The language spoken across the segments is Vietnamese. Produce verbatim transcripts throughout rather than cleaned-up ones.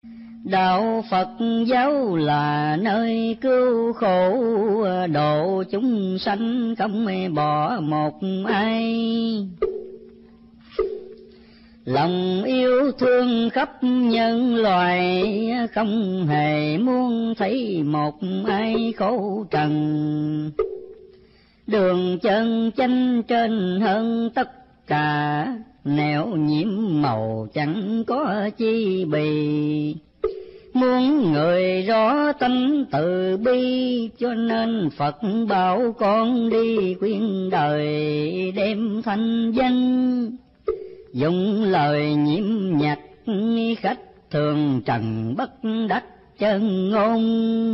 Đạo Phật giáo là nơi cứu khổ, độ chúng sanh không bỏ một ai. Lòng yêu thương khắp nhân loại, không hề muốn thấy một ai khổ trần. Đường chân chánh trên hơn tất cả, nẻo nhiễm màu chẳng có chi bì. Muốn người rõ tâm từ bi, cho nên Phật bảo con đi khuyên đời đem thanh danh. Dùng lời nhiễm nhạc khách thường trần bất đắc chân ngôn.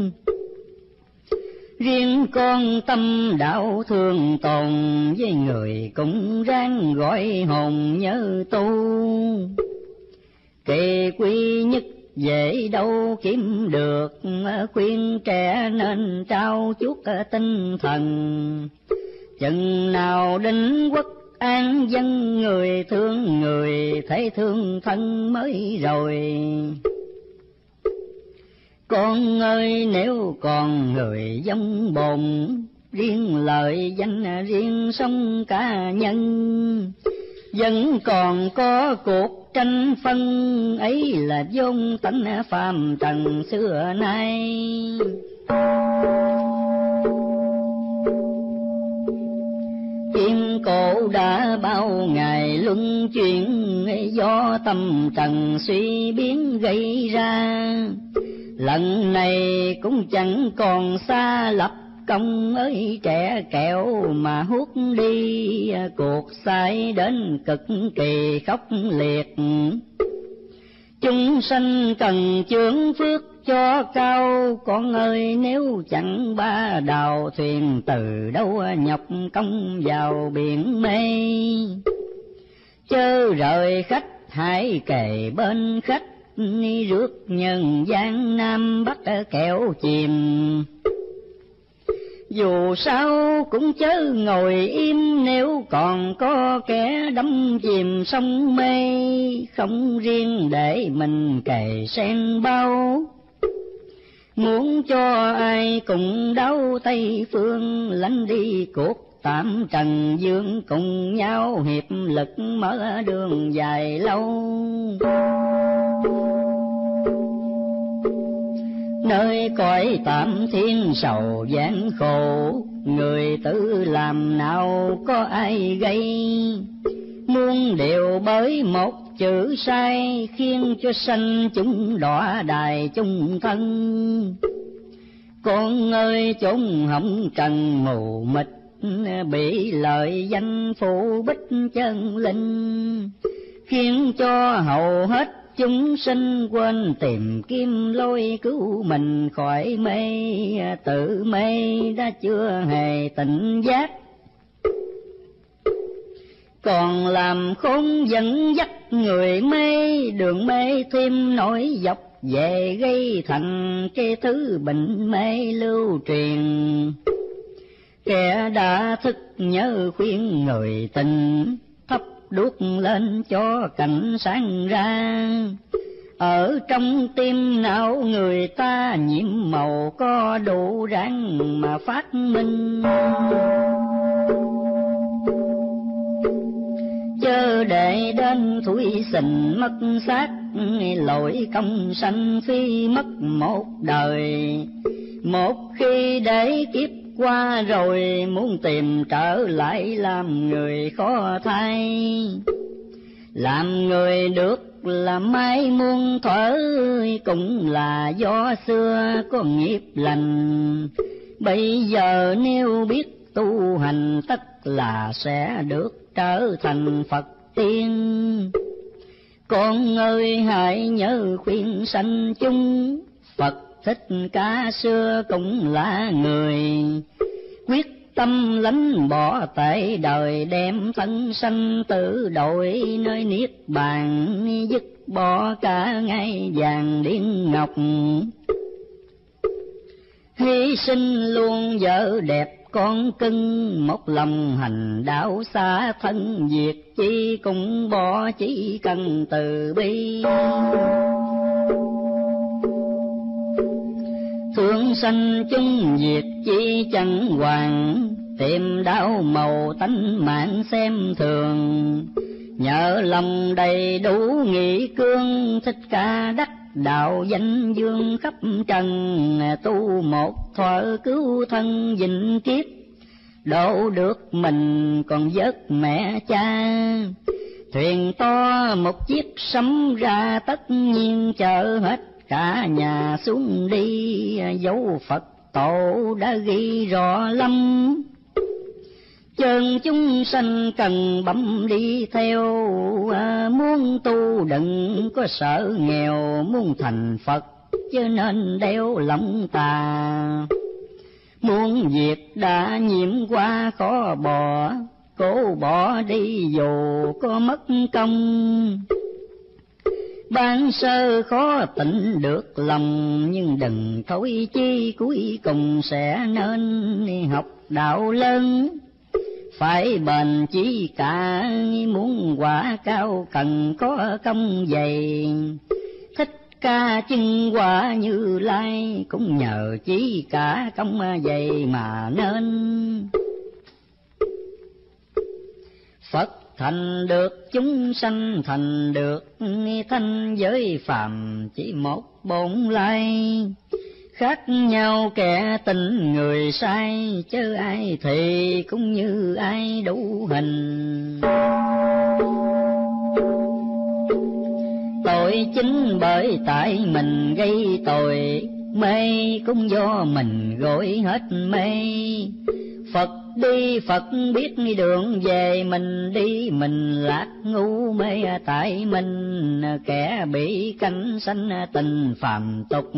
Riêng con tâm đạo thường tồn, với người cũng ráng gọi hồn nhớ tu. Kỳ quy nhất dễ đâu kiếm được, khuyên trẻ nên trao chút tinh thần. Chừng nào định quốc an dân, người thương người thấy thương thân mới rồi. Con ơi nếu còn người giống bồn, riêng lợi danh riêng sống cá nhân. Vẫn còn có cuộc tranh phân, ấy là vốn tánh phàm trần xưa nay. Thiên cổ đã bao ngày luân chuyển, do tâm trần suy biến gây ra. Lần này cũng chẳng còn xa lập công, ơi trẻ kẹo mà hút đi, cuộc sai đến cực kỳ khốc liệt. Chúng sanh cần chướng phước cho cao, con ơi nếu chẳng ba đào thuyền từ đâu nhọc công vào biển mê. Chớ rời khách hãy kề bên khách, rước nhân gian Nam Bắc kẹo chìm. Dù sao cũng chớ ngồi im, nếu còn có kẻ đắm chìm sông mê. Không riêng để mình cày sen bao, muốn cho ai cùng đau Tây phương. Lánh đi cuộc tạm trần dương, cùng nhau hiệp lực mở đường dài lâu. Nơi cõi tạm thiên sầu gian khổ, người tự làm nào có ai gây. Muôn điều bởi một chữ sai, khiến cho sanh chúng đọa đài chung thân. Con ơi chốn hồng trần mù mịt, bị lợi danh phụ bích chân linh. Khiến cho hầu hết chúng sinh quên tìm kiếm lối cứu mình khỏi mê. Tự mê đã chưa hề tỉnh giác, còn làm khốn dẫn dắt người mê. Đường mê thêm nổi dọc về, gây thành cái thứ bệnh mê lưu truyền. Kẻ đã thức nhớ khuyên người tình, thắp đuốc lên cho cảnh sáng ra. Ở trong tim não người ta nhiễm màu, có đủ ráng mà phát minh. Chớ để đến thủy sình mất xác, lỗi công sanh phi mất một đời. Một khi để kiếp qua rồi, muốn tìm trở lại làm người khó thay. Làm người được là mai muôn thuở, cũng là do xưa có nghiệp lành. Bây giờ nếu biết tu hành, tất là sẽ được trở thành Phật tiên. Con ơi hãy nhớ khuyên sanh chúng, Phật Thích Ca xưa cũng là người. Quyết tâm lánh bỏ tệ đời, đem thân sanh tử đổi nơi niết bàn. Dứt bỏ cả ngai vàng điên ngọc, hy sinh luôn vợ đẹp con cưng. Một lòng hành đạo xa thân, việc chi cũng bỏ, chỉ cần từ bi. sanh chung diệt chi chẳng hoàng, tìm đau màu tánh mạng xem thường. Nhờ lòng đầy đủ nghị cương, Thích Ca đắc đạo danh dương khắp trần. Tu một thuở cứu thân vĩnh kiếp, độ được mình còn vớt mẹ cha. Thuyền to một chiếc sấm ra, tất nhiên chở hết cả nhà xuống đi. Dấu Phật tổ đã ghi rõ lắm, chân chúng sanh cần bấm đi theo. À, muốn tu đừng có sợ nghèo, muốn thành Phật chứ nên đeo lòng tà. Muốn việc đã nhiễm qua khó bỏ, cố bỏ đi dù có mất công. Ban sơ khó tịnh được lòng, nhưng đừng thối chi cuối cùng sẽ nên học đạo lớn. Phải bền chí cả, muốn quả cao cần có công dày. Thích Ca chứng quả Như Lai, cũng nhờ chí cả công dày mà nên. Phật thành được chúng sanh thành được, thanh giới phàm chỉ một bổn lai. Khác nhau kẻ tình người sai, chớ ai thì cũng như ai đủ hình. Tội chính bởi tại mình gây tội, mê cũng do mình gội hết mê. Phật đi Phật biết đường về, mình đi mình lạc ngu mê tại mình. Kẻ bị cánh sanh tình phàm tục,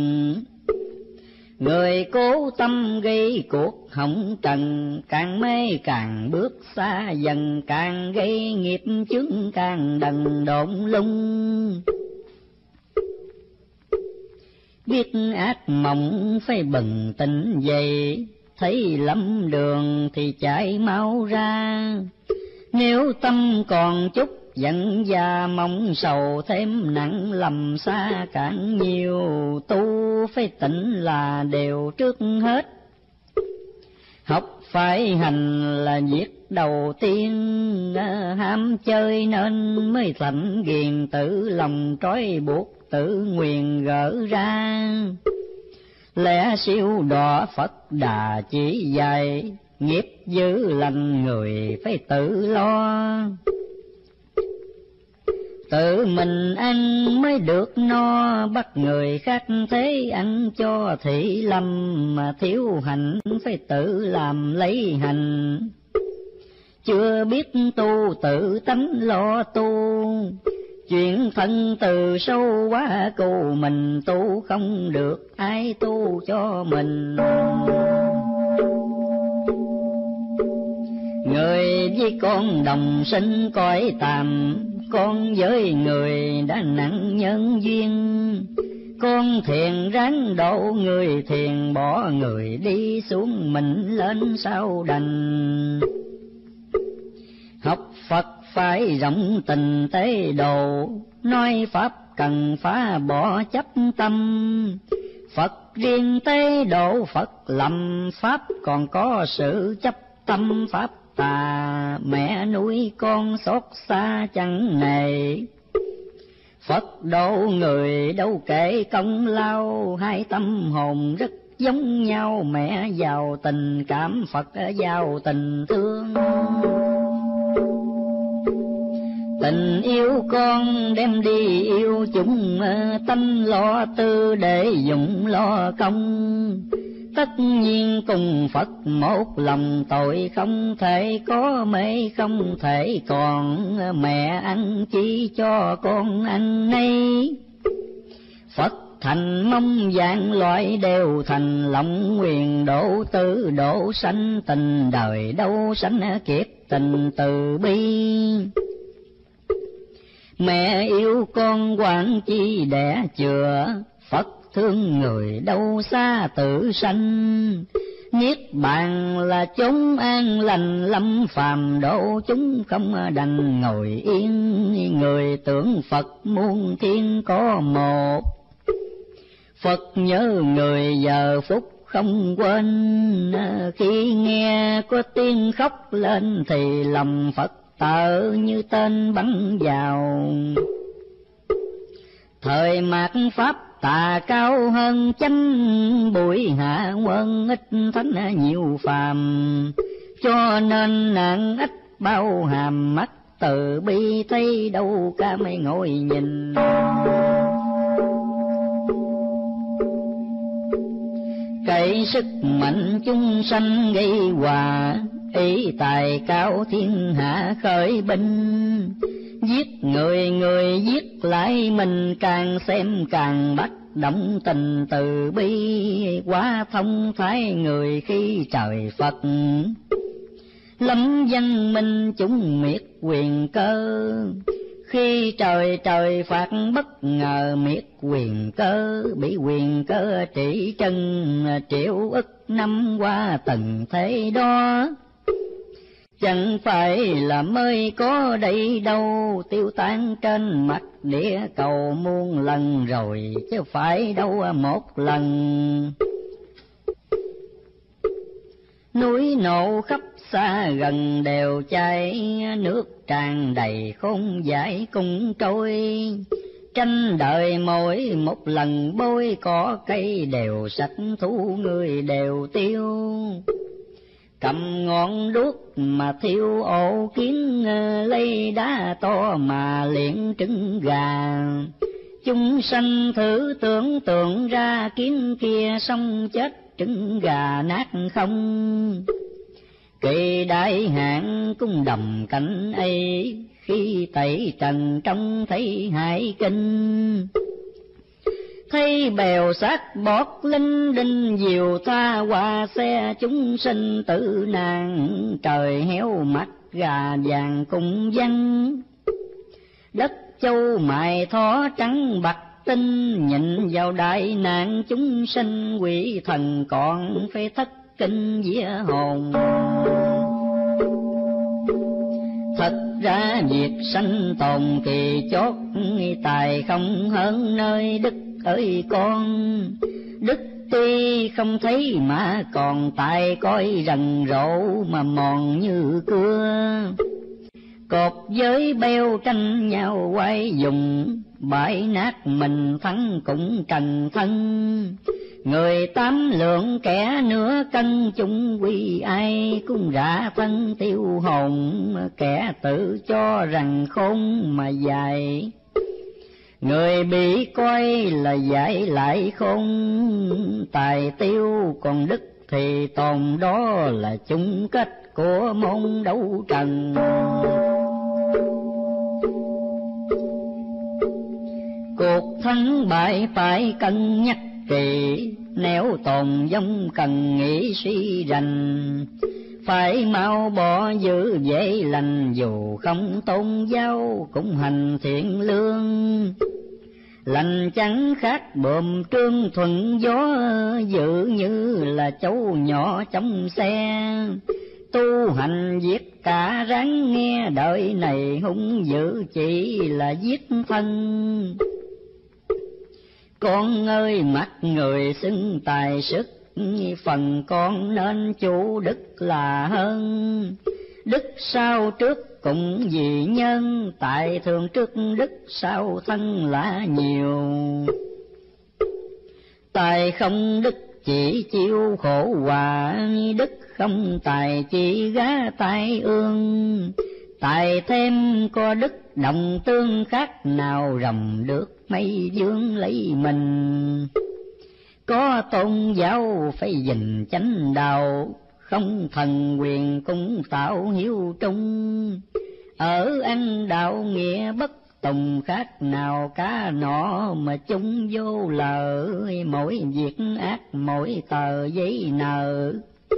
người cố tâm gây cuộc hỏng trần. Càng mê càng bước xa dần, càng gây nghiệp chướng càng đần độn lung. Biết ác mộng phải bừng tỉnh dậy, thấy lắm đường thì chạy mau ra. Nếu tâm còn chút giận già mong sầu, thêm nặng lầm xa càng nhiều. Tu phải tỉnh là đều trước hết, học phải hành là việc đầu tiên. Ham chơi nên mới thành ghiền, tự lòng trói buộc tự nguyền gỡ ra. Lẽ siêu đọa Phật Đà chỉ dạy, nghiệp dữ lành người phải tự lo. Tự mình ăn mới được no, bắt người khác thế ăn cho thị lâm. Mà thiếu hành phải tự làm lấy hành, chưa biết tu tự tánh lo tu. Chuyện thân từ sâu quá cầu, mình tu không được ai tu cho mình. Người với con đồng sinh cõi tạm, con với người đã nặng nhân duyên. Con thiền ráng độ người thiền, bỏ người đi xuống mình lên sao đành. Học Phật phải rộng tình tế độ, nói Pháp cần phá bỏ chấp tâm. Phật riêng tế độ Phật lầm, Pháp còn có sự chấp tâm Pháp tà. Mẹ nuôi con xót xa chẳng nề, Phật độ người đâu kể công lao. Hai tâm hồn rất giống nhau, mẹ giàu tình cảm, Phật giàu tình thương. Tình yêu con đem đi yêu chúng, tâm lo tư để dụng lo công. Tất nhiên cùng Phật một lòng, tội không thể có mê không thể còn. Mẹ ăn chi cho con ăn nấy, Phật thành mong dạng loại đều thành. Lòng nguyện độ tử độ sanh, tình đời đâu sanh kiếp tình từ bi. Mẹ yêu con quản chi đẻ chừa, Phật thương người đâu xa tự sanh. Niết bàn là chốn an lành, lâm phàm độ chúng không đành ngồi yên. Người tưởng Phật muôn thiên có một, Phật nhớ người giờ phút không quên, khi nghe có tiếng khóc lên thì lòng Phật tợ như tên bắn vào. Thời mạt Pháp tà cao hơn chánh, bụi hạ quân ít thánh nhiều phàm, cho nên nạn ít bao hàm mắt từ bi thấy đâu cả mấy ngồi nhìn. Cậy sức mạnh chúng sanh gây hòa, ý tài cao thiên hạ khởi binh. Giết người người giết lại mình, càng xem càng bắt động tình từ bi. Quá thông thái người khi trời Phật, lâm dân minh chúng miệt quyền cơ. Khi trời trời phạt bất ngờ miệt quyền cơ, bị quyền cơ trị chân triệu ức năm qua từng thế đó. Chẳng phải là mới có đây đâu, tiêu tan trên mặt địa cầu muôn lần rồi, chứ phải đâu một lần. Núi nổ khắp xa gần đều cháy, nước tràn đầy không giải cùng trôi. Tranh đời mỗi một lần bôi, cỏ cây đều sạch thú người đều tiêu. Cầm ngọn đuốc mà thiêu ổ kiến, lấy đá to mà liệng trứng gà. Chúng sanh thử tưởng tượng ra kiến kia xong chết trứng gà nát không. Kỳ đại hạn cung đầm cảnh ấy, khi tẩy trần trông thấy hải kinh. Thấy bèo sát bọt linh đinh diều tha qua xe, chúng sinh tử nạn trời héo mắt gà vàng cùng văng. Đất châu mài thó trắng bạc tinh, nhìn vào đại nạn chúng sinh quỷ thần còn phải thất kinh vía hồn. Thật ra việc sanh tồn kỳ chót, tài không hơn nơi đức ơi con. Đức tuy không thấy mà còn tài coi rần rộ mà mòn như cưa. Cột với beo tranh nhau quay dùng, bãi nát mình thắng cũng trần thân. Người tám lượng kẻ nửa cân chung quy, ai cũng rã thân tiêu hồn. Kẻ tự cho rằng khôn mà dài, người bị coi là giải lại khôn. Tài tiêu còn đức thì tồn, đó là chung kết của môn đấu trần. Cuộc thắng bại phải cân nhắc kỳ, nếu tồn vong cần nghĩ suy rành. Phải mau bỏ giữ dễ lành, dù không tôn giáo cũng hành thiện lương. Lành chẳng khác bờm trương thuận gió, dự như là cháu nhỏ trong xe. Tu hành giết cả ráng nghe, đời này hung dữ chỉ là giết thân. Con ơi mắt người xưng tài sức, phần con nên chủ đức là hơn. Đức sau trước cũng vì nhân, tại thường trước đức sau thân là nhiều. Tài không đức chỉ chịu khổ hòa, đức không tài chỉ gá tai ương. Tài thêm có đức đồng tương, khác nào rồng được mây dương lấy mình. Có tôn giáo phải gìn chánh đạo, không thần quyền cũng tạo hiếu trung. Ở ăn đạo nghĩa bất tùng, khác nào cá nọ mà chung vô lợ. Mỗi việc ác mỗi tờ giấy nợ,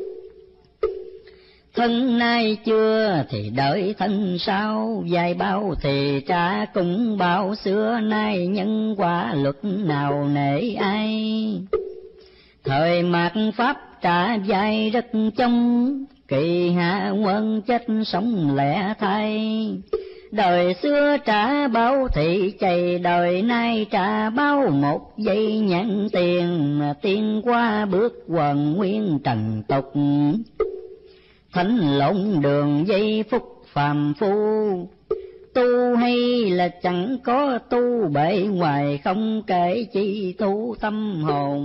thân nay chưa thì đợi thân sau. Dài bao thì trả cũng bao, xưa nay nhân quả luật nào nể ai. Thời mạt Pháp trả dài rất trong, kỳ hạ quân chết sống lẻ thay. Đời xưa trả bao thị chày, đời nay trả bao một giây nhãn tiền, tiên qua bước quần nguyên trần tục. Thánh lộn đường giây phút phàm phu, tu hay là chẳng có tu, bề ngoài không kể chi tu tâm hồn.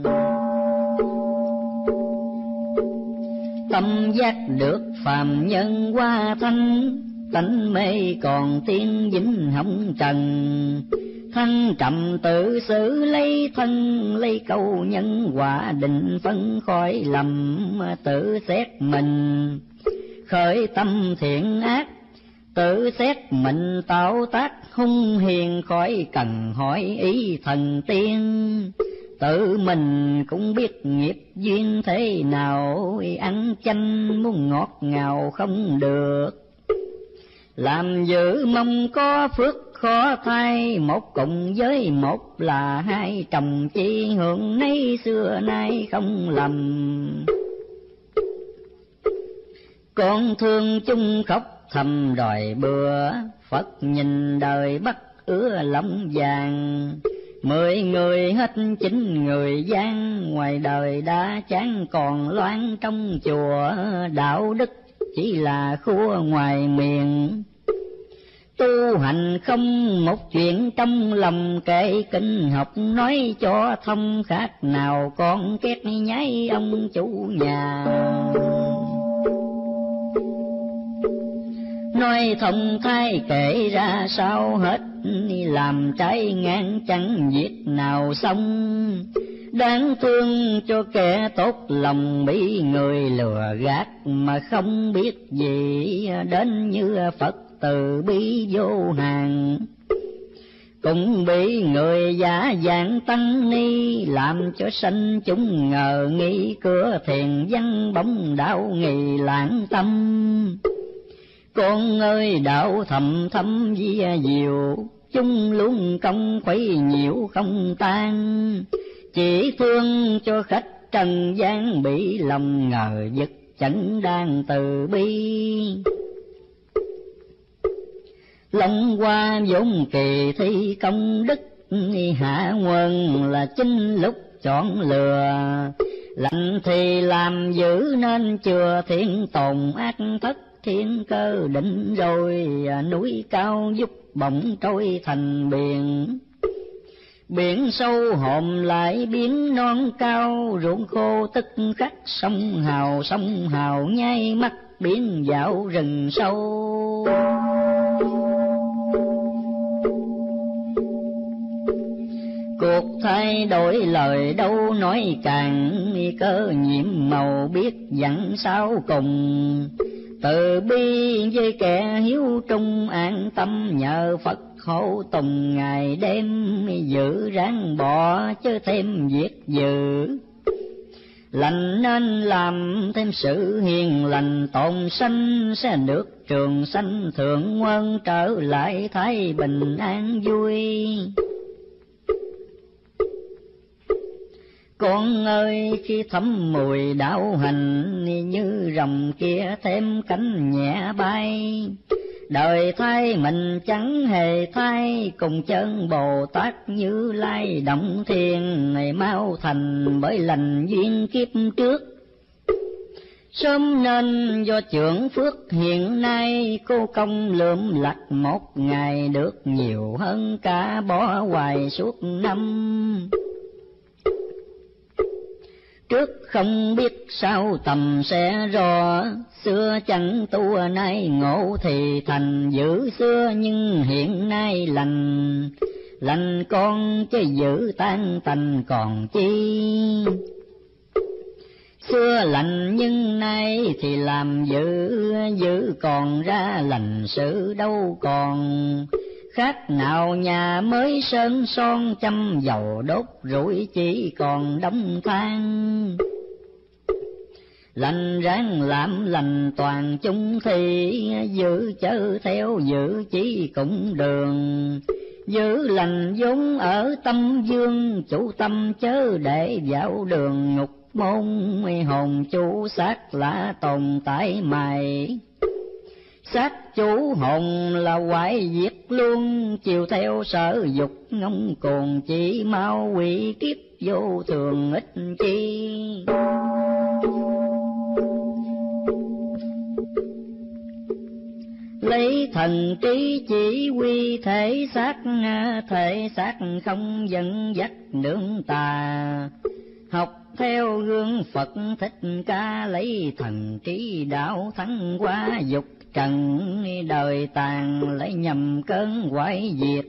Tâm giác được phàm nhân qua thanh, tánh mê còn tiên dính hồng trần. Thân trầm tự xử lấy thân, lấy câu nhân quả định phân khỏi lầm, tự xét mình khởi tâm thiện ác, tự xét mình tạo tác hung hiền, khỏi cần hỏi ý thần tiên. Tự mình cũng biết nghiệp duyên thế nào, ăn chanh muốn ngọt ngào không được. Làm dữ mong có phước khó thay, một cùng với một là hai, chồng chi hưởng nấy xưa nay không lầm. Con thương chung khóc thầm đòi bữa, Phật nhìn đời bắt ứa lòng vàng. Mười người hết chín người gian, ngoài đời đã chán còn loan trong chùa. Đạo đức chỉ là khua ngoài miệng, tu hành không một chuyện trong lòng. Kể kinh học nói cho thông, khác nào con két nháy ông chủ nhà. Nói thông thay kể ra sao hết, làm trái ngang chẳng việc nào xong. Đáng thương cho kẻ tốt lòng, bị người lừa gạt mà không biết gì. Đến như Phật từ bi vô hạn, cũng bị người giả dạng tăng ni, làm cho sanh chúng ngờ nghi. Cửa thiền văn bóng đạo nghi lãng tâm, con ơi đạo thầm thâm vi diệu. Chúng luôn công khuấy nhiễu không tan, chỉ thương cho khách trần gian, bị lòng ngờ vực chẳng đang từ bi. Long qua vốn kỳ thi công đức, hạ nguồn là chính lúc chọn lừa. Lạnh thì làm dữ nên chừa, thiên tồn ác thất thiên cơ định rồi. Núi cao giúp bỗng trôi thành biển, biển sâu hòm lại biến non cao. Ruộng khô tức khắc sông hào, sông hào nháy mắt biến dạo rừng sâu. Cuộc thay đổi lời đâu nói càng, cơ nhiệm màu biết dặn sao cùng. Từ bi với kẻ hiếu trung, an tâm nhờ Phật hộ tùng. Ngày đêm giữ ráng bỏ chứ thêm việc dữ, lành nên làm thêm sự hiền lành. Tồn sanh sẽ được trường sanh thượng quân, trở lại thái bình an vui. Con ơi khi thấm mùi đạo hành, như rồng kia thêm cánh nhẹ bay. Đời thay mình chẳng hề thay, cùng chân Bồ Tát Như Lai động thiên. Này mau thành bởi lành duyên kiếp trước, sớm nên do trưởng phước hiện nay. Cô công lượm lặt một ngày, được nhiều hơn cả bỏ hoài suốt năm. Trước không biết sao tầm sẽ rõ, xưa chẳng tu nay ngộ thì thành. Giữ xưa nhưng hiện nay lành, lành con chứ giữ tan tành còn chi. Xưa lành nhưng nay thì làm giữ, giữ còn ra lành sự đâu còn. Khác nào nhà mới sơn son, châm dầu đốt rủi chỉ còn đống than. Lành ráng làm lành toàn chung thì, giữ chớ theo giữ chỉ cũng đường. Giữ lành vốn ở tâm dương, chủ tâm chớ để vào đường ngục môn. Hồn chủ xác lạ tồn tại mày, Sát chủ hồn là hoại diệt luôn, chiều theo sở dục ngông cuồng, chỉ mau quỷ kiếp vô thường ích chi. Lấy thần trí chỉ huy thể xác, thể xác không dẫn dắt nương tà. Học theo gương Phật Thích Ca, lấy thần trí đạo thắng qua dục trần, đời tàn lấy nhầm cơn hoại diệt.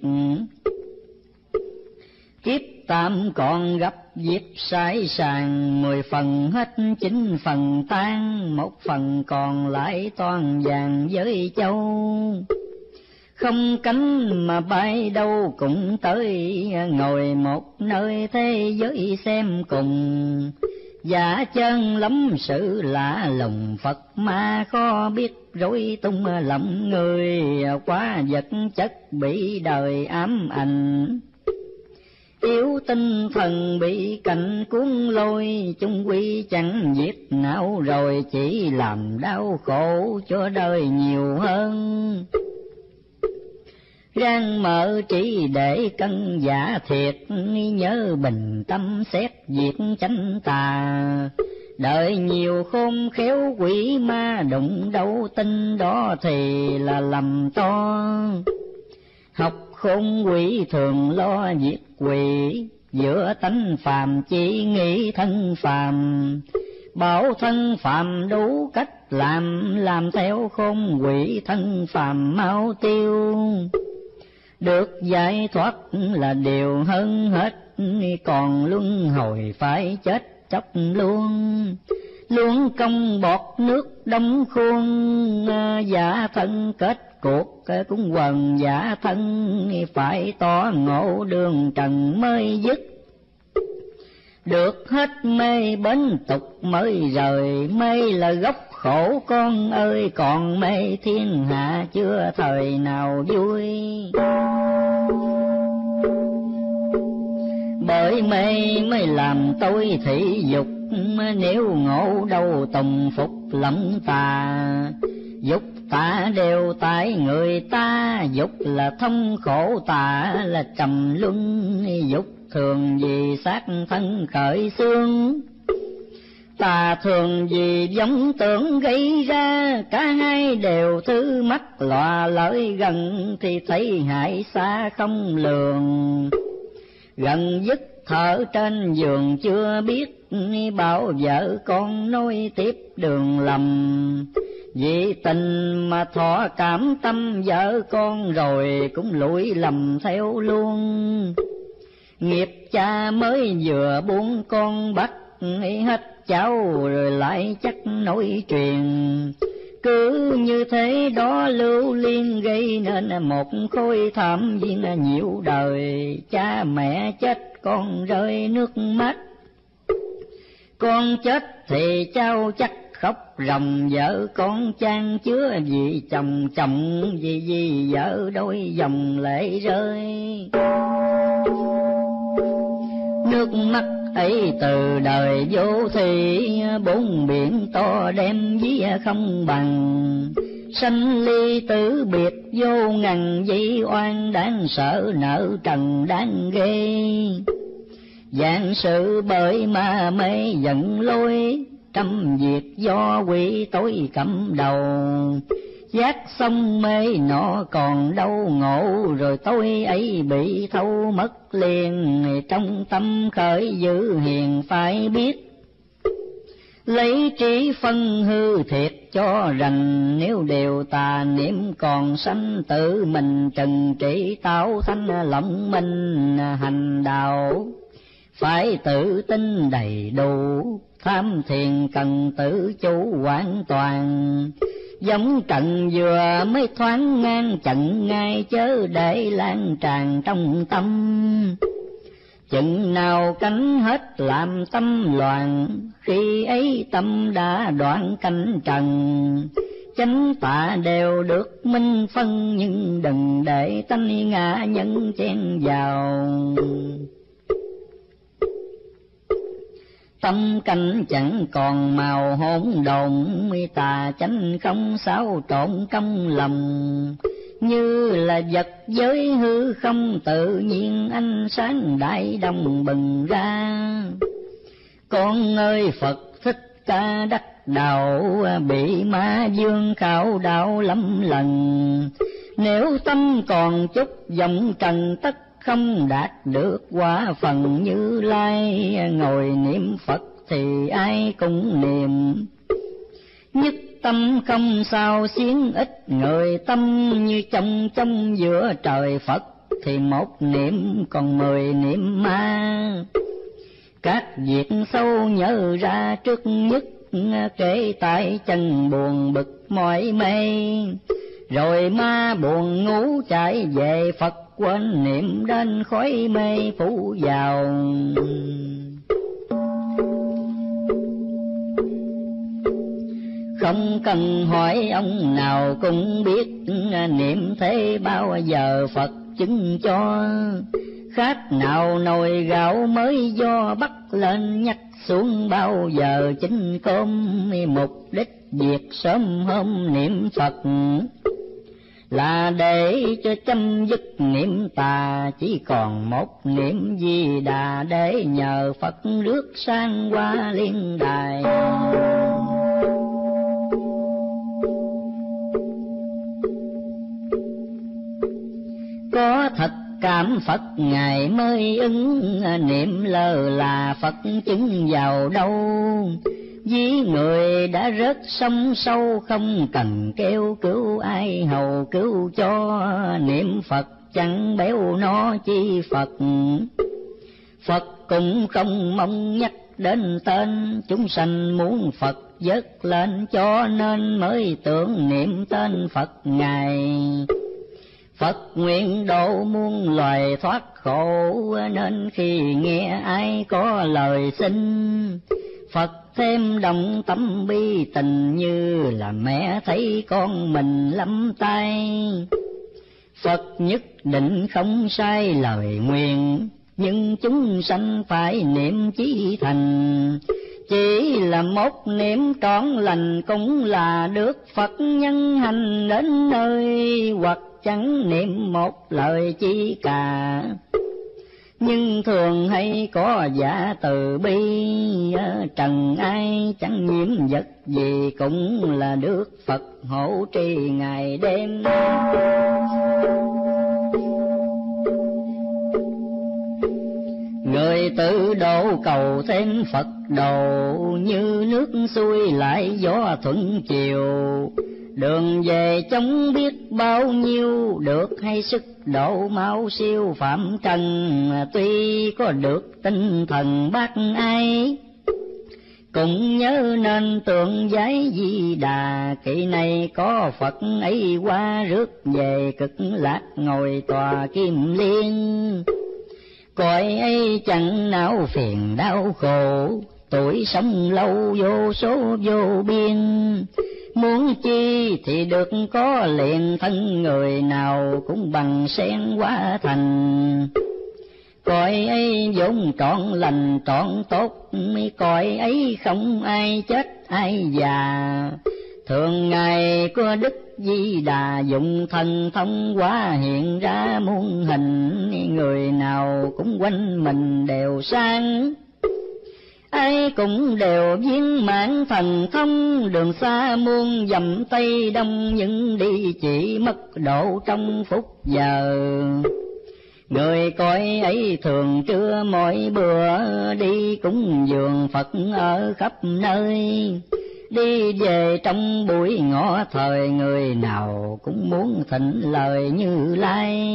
Kiếp tạm còn gặp dịp sai sàng, mười phần hết chín phần tan, một phần còn lại toàn vàng với châu. Không cánh mà bay đâu cũng tới, ngồi một nơi thế giới xem cùng. Giả chân lắm sự lạ lùng, Phật ma khó biết rối tung lòng người, quá vật chất bị đời ám ảnh. Yếu tinh thần bị cảnh cuốn lôi, chung quy chẳng giết não rồi, chỉ làm đau khổ cho đời nhiều hơn. Rang mở trí để cân giả thiệt, nhớ bình tâm xét việc chánh tà. Đợi nhiều khôn khéo quỷ ma đụng đâu tin, đó thì là lầm to. Học khôn quỷ thường lo diệt quỷ, giữa tánh phàm chỉ nghĩ thân phàm. Bảo thân phàm đủ cách làm, làm theo khôn quỷ thân phàm mau tiêu. Được giải thoát là điều hơn hết, còn luân hồi phải chết chóc luôn. Luôn công bọt nước đóng khuôn, giả thân kết cuộc cũng quần giả thân, phải tỏ ngộ đường trần mới dứt. Được hết mê bến tục mới rời, mê là gốc khổ con ơi, còn mê thiên hạ chưa thời nào vui. Bởi mê mới làm tôi thị dục, nếu ngộ đâu tùng phục lẫn tà. Dục tà đều tại người ta, dục là thông khổ, tà là trầm luân. Dục thường vì xác thân khởi xương, tà thường vì giống tưởng gây ra. Cả hai đều thứ mắt lọa lợi gần, thì thấy hại xa không lường. Gần dứt thở trên giường chưa biết, bảo vợ con nối tiếp đường lầm. Vì tình mà thọ cảm tâm vợ con, rồi cũng lụi lầm theo luôn. Nghiệp cha mới vừa buông con bắt hết cháu, rồi lại chắc nối truyền. Cứ như thế đó lưu liên, gây nên một khối thảm viên nhiễu đời. Cha mẹ chết con rơi nước mắt, con chết thì cháu chắc khóc ròng. Vợ con chan chứa vì chồng, chồng vì vì vợ đôi dòng lệ rơi. Nước mắt ấy từ đời vô thị, bốn biển to đem ví không bằng. Sanh ly tử biệt vô ngần, dĩ oan đáng sợ nợ trần đáng ghê. Dạng sự bởi ma mê giận lôi, trăm việc do quỷ tối cầm đầu. Giác xong mê nọ còn đâu ngộ, rồi tôi ấy bị thâu mất liền. Trong tâm khởi giữ hiền phải biết, lấy trí phân hư thiệt cho rành. Nếu đều tà niệm còn sanh, tự mình trần trị tạo thanh lòng minh hành đạo. Phải tự tin đầy đủ, tham thiền cần tự chủ hoàn toàn. Giống trận vừa mới thoáng ngang trận ngay, chớ để lan tràn trong tâm. Chừng nào cánh hết làm tâm loạn, khi ấy tâm đã đoạn cánh trần. Chánh tà đều được minh phân, nhưng đừng để tánh ngã nhân chen vào. Tâm cảnh chẳng còn màu hỗn độn, tà chánh không xáo trộn trong lòng. Như là vật giới hư không tự nhiên ánh sáng đại đồng bừng ra. Con ơi Phật Thích Ca đắc đạo, bị ma dương khảo đạo lắm lần. Nếu tâm còn chút vọng trần tất không đạt được quả phần Như Lai. Ngồi niệm Phật thì ai cũng niệm, nhất tâm không sao xiến ít người. Tâm như trong trong giữa trời Phật, thì một niệm còn mười niệm ma. Các việc sâu nhớ ra trước nhất, kể tại chân buồn bực mỏi mê. Rồi ma buồn ngủ chạy về Phật, quên niệm đến khói mê phủ vào. Không cần hỏi ông nào cũng biết, niệm thế bao giờ Phật chứng cho. Khác nào nồi gạo mới do bắt lên nhắc xuống, bao giờ chính cơm. Mục đích việc sớm hôm niệm Phật, là để cho chấm dứt niệm tà. Chỉ còn một niệm Di Đà, để nhờ Phật rước sang qua liên đài. Có thật cảm Phật Ngài mới ứng, niệm lơ là Phật chứng vào đâu. Ví người đã rớt sông sâu, không cần kêu cứu ai hầu cứu cho. Niệm Phật chẳng béo nó chi Phật, Phật cũng không mong nhắc đến tên. Chúng sanh muốn Phật vớt lên, cho nên mới tưởng niệm tên Phật Ngài. Phật nguyện độ muôn loài thoát khổ, nên khi nghe ai có lời xin, Phật thêm đồng tâm bi tình. Như là mẹ thấy con mình lắm tay, Phật nhất định không sai lời nguyện. Nhưng chúng sanh phải niệm chí thành, chỉ là một niệm trọn lành, cũng là được Phật nhân hành đến nơi. Hoặc chẳng niệm một lời chi cả, nhưng thường hay có giả từ bi. Trần ai chẳng nhiễm vật gì, cũng là được Phật hộ trì ngày đêm. Người tự độ cầu thêm Phật độ, như nước xuôi lại gió thuận chiều. Đường về chống biết bao nhiêu, được hay sức độ mau siêu phạm trần. Tuy có được tinh thần bác ai, cũng nhớ nên tượng giấy Di Đà. Kỳ này có Phật ấy qua rước về, cực lạc ngồi tòa kim liên. Cõi ấy chẳng não phiền đau khổ, tuổi sống lâu vô số vô biên. Muốn chi thì được có liền, thân người nào cũng bằng sen hóa thành. Cõi ấy vốn trọn lành trọn tốt, cõi ấy không ai chết ai già. Thường ngày có Đức Di Đà dùng thần thông hóa hiện ra muôn hình. Người nào cũng quanh mình đều sang, ai cũng đều viên mãn thần thông. Đường xa muôn dặm Tây Đông, nhưng đi chỉ mất độ trong phút giờ. Người coi ấy thường trưa mỗi bữa, đi cúng dường Phật ở khắp nơi. Đi về trong buổi ngọ thời, người nào cũng muốn thịnh lời Như Lai.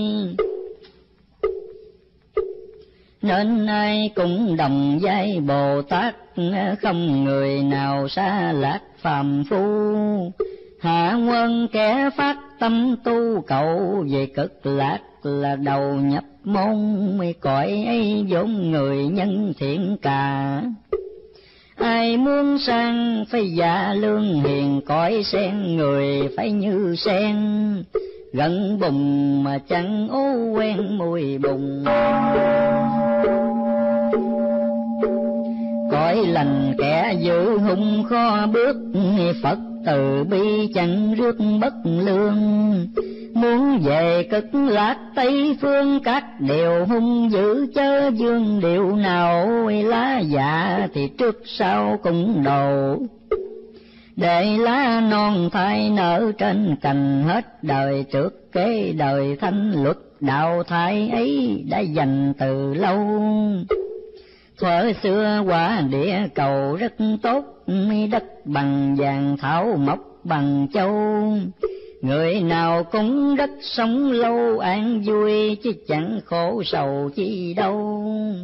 Nên ai cũng đồng vai Bồ Tát, không người nào xa lạc phàm phu. Hạ quân kẻ phát tâm tu cầu, về cực lạc là đầu nhập môn. Cõi ấy vốn người nhân thiện cả, ai muốn sang phải dạ lương hiền. Cõi sen người phải như sen, gần bùng mà chẳng ố quen mùi bùng. Cõi cõi lành kẻ giữ hung khó bước, Phật từ bi chẳng rước bất lương. Muốn về cực lạc Tây phương, các điều hung dữ chớ dương điệu nào, lá dạ thì trước sau cũng đầu. Để lá non thai nở trên cành, hết đời trước kế đời thanh luật đạo thai ấy đã dành từ lâu. Thuở xưa quả địa cầu rất tốt, đất bằng vàng thảo mộc bằng châu. Người nào cũng rất sống lâu an vui, chứ chẳng khổ sầu chi đâu.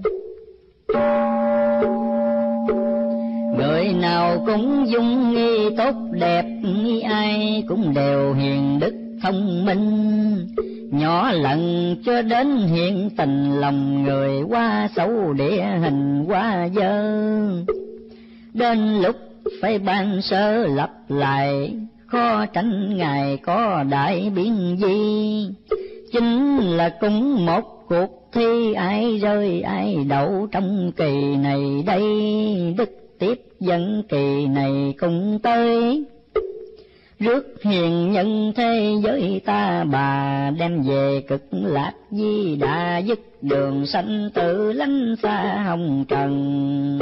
Người nào cũng dung nghi tốt đẹp, ai cũng đều hiền đức thông minh. Nhỏ lần cho đến hiện tình lòng người, quá xấu địa hình quá dơ. Đến lúc phải ban sơ lập lại, khó tránh Ngài có đại biến gì. Chính là cũng một cuộc thi, ai rơi ai đậu trong kỳ này đây. Đức tiếp dẫn kỳ này cũng tới, rước hiền nhân thế giới ta bà, đem về cực lạc di đà, dứt đường sanh tử lánh xa hồng trần.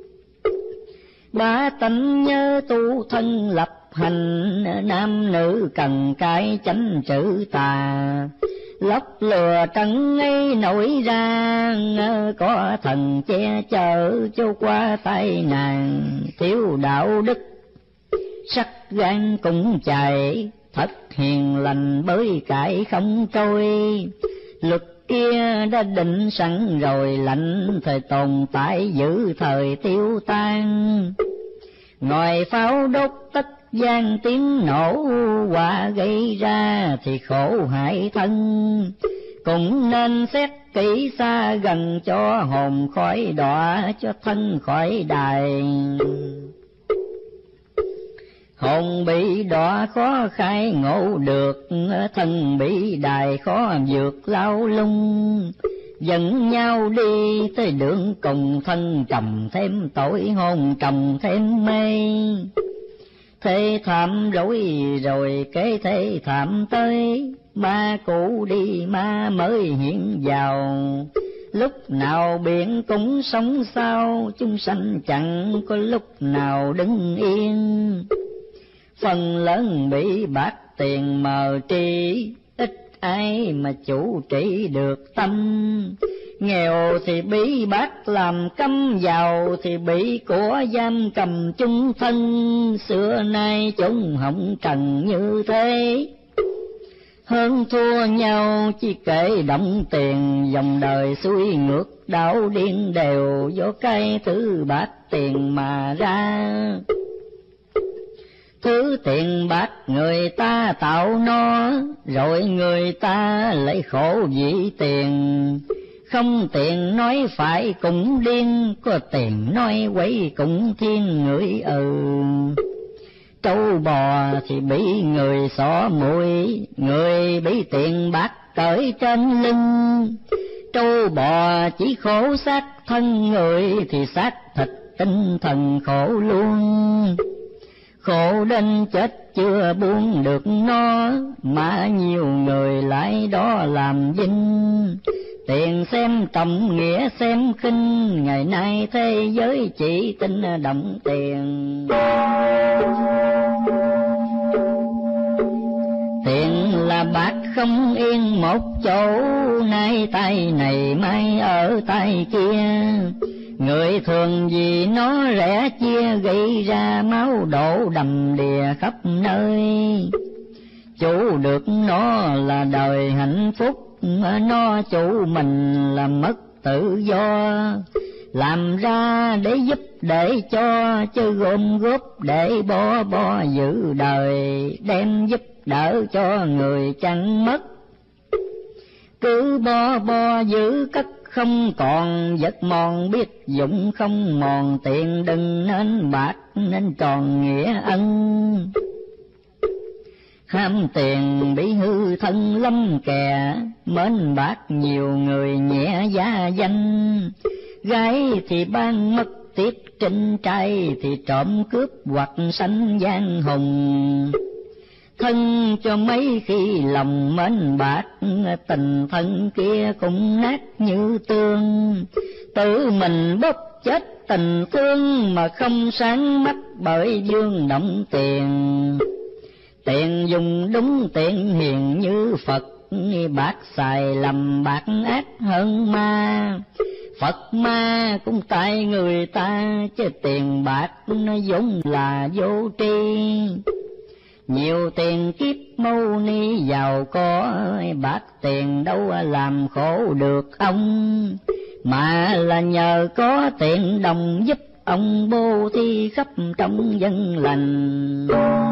Ba tánh nhớ tu thân lập hành, nam nữ cần cái chánh chữ tà. Lóc lừa trắng ấy nổi ra, có thần che chở cho qua tai nạn. Thiếu đạo đức sắc gan cũng chạy, thất hiền lành bới cải không trôi. Luật kia đã định sẵn rồi, lạnh thời tồn tại giữ thời tiêu tan. Ngòi pháo đốt tất gian tiếng nổ, quả gây ra thì khổ hại thân. Cũng nên xét kỹ xa gần, cho hồn khỏi đọa, cho thân khỏi đài. Hồn bị đọa khó khai ngộ được, thân bị đài khó vượt lao lung. Dẫn nhau đi tới đường cùng, thân trầm thêm tội, hồn trầm thêm mê. Thế thảm rối rồi kế thế thảm tới, ma cũ đi ma mới hiện vào. Lúc nào biển cũng sống sao, chúng sanh chẳng có lúc nào đứng yên. Phần lớn bị bạc tiền mờ tri, ít ai mà chủ trị được tâm. Nghèo thì bị bác làm cấm, giàu thì bị của giam cầm chung thân. Xưa nay chúng hồng trần như thế, hơn thua nhau chỉ kể động tiền. Dòng đời xuôi ngược đảo điên đều, do cái thứ bạc tiền mà ra. Thứ tiền bạc người ta tạo nó, rồi người ta lấy khổ vì tiền. Không tiền nói phải cũng điên, có tiền nói quấy cũng thiên người ừ. Trâu bò thì bị người xỏ mũi, người bị tiền bạc cởi trên lưng. Trâu bò chỉ khổ xác thân, người thì xác thịt tinh thần khổ luôn. Khổ đến chết chưa buông được nó, mà nhiều người lại đó làm vinh. Tiền xem trọng nghĩa xem khinh, ngày nay thế giới chỉ tin động tiền. Tiền là bạc không yên một chỗ, nay tay này mai ở tay kia. Người thường vì nó rẻ chia, gây ra máu đổ đầm đìa khắp nơi. Chủ được nó là đời hạnh phúc, nó chủ mình là mất tự do. Làm ra để giúp để cho, chứ gom góp để bo bo giữ đời. Đem giúp đỡ cho người chẳng mất, cứ bo bo giữ cất không còn. Vật mòn biết dụng không mòn, tiền đừng nên bạc nên tròn nghĩa ân. Ham tiền bị hư thân lâm kè, mến bạc nhiều người nhẹ giá danh. Gái thì ban mất tiết trên trai thì trộm cướp hoặc sanh giang hùng. Thân cho mấy khi lòng mến bạc, tình thân kia cũng nát như tương. Tự mình bóp chết tình thương mà không sáng mắt bởi dương động tiền. Tiền dùng đúng tiền hiền như Phật, bạc xài lầm bạc ác hơn ma. Phật ma cũng tại người ta, chứ tiền bạc nó vốn là vô tri. Nhiều tiền kiếp mâu ni giàu có, bạc tiền đâu làm khổ được ông. Mà là nhờ có tiền đồng giúp ông bố thí khắp trong dân lành.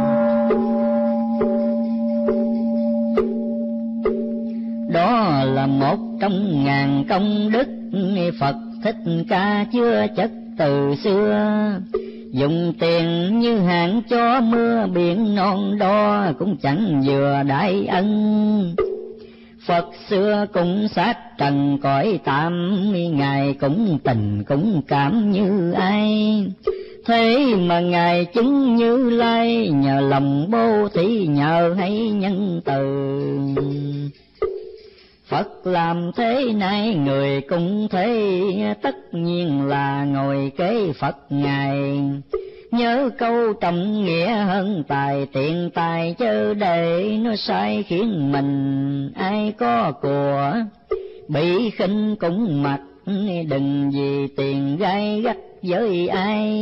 Đó là một trong ngàn công đức Phật Thích Ca chưa chất từ xưa. Dùng tiền như hạn cho mưa biển non đo, cũng chẳng vừa đại ân. Phật xưa cũng sát trần cõi tạm, Ngài cũng tình cũng cảm như ai. Thế mà Ngài chứng Như Lai, nhờ lòng bố thí nhờ hay nhân từ. Phật làm thế này người cũng thế, tất nhiên là ngồi kế Phật Ngài. Nhớ câu trọng nghĩa hơn tài tiền tài, chớ để nó sai khiến mình ai có của. Bị khinh cũng mặc, đừng vì tiền gai gắt với ai.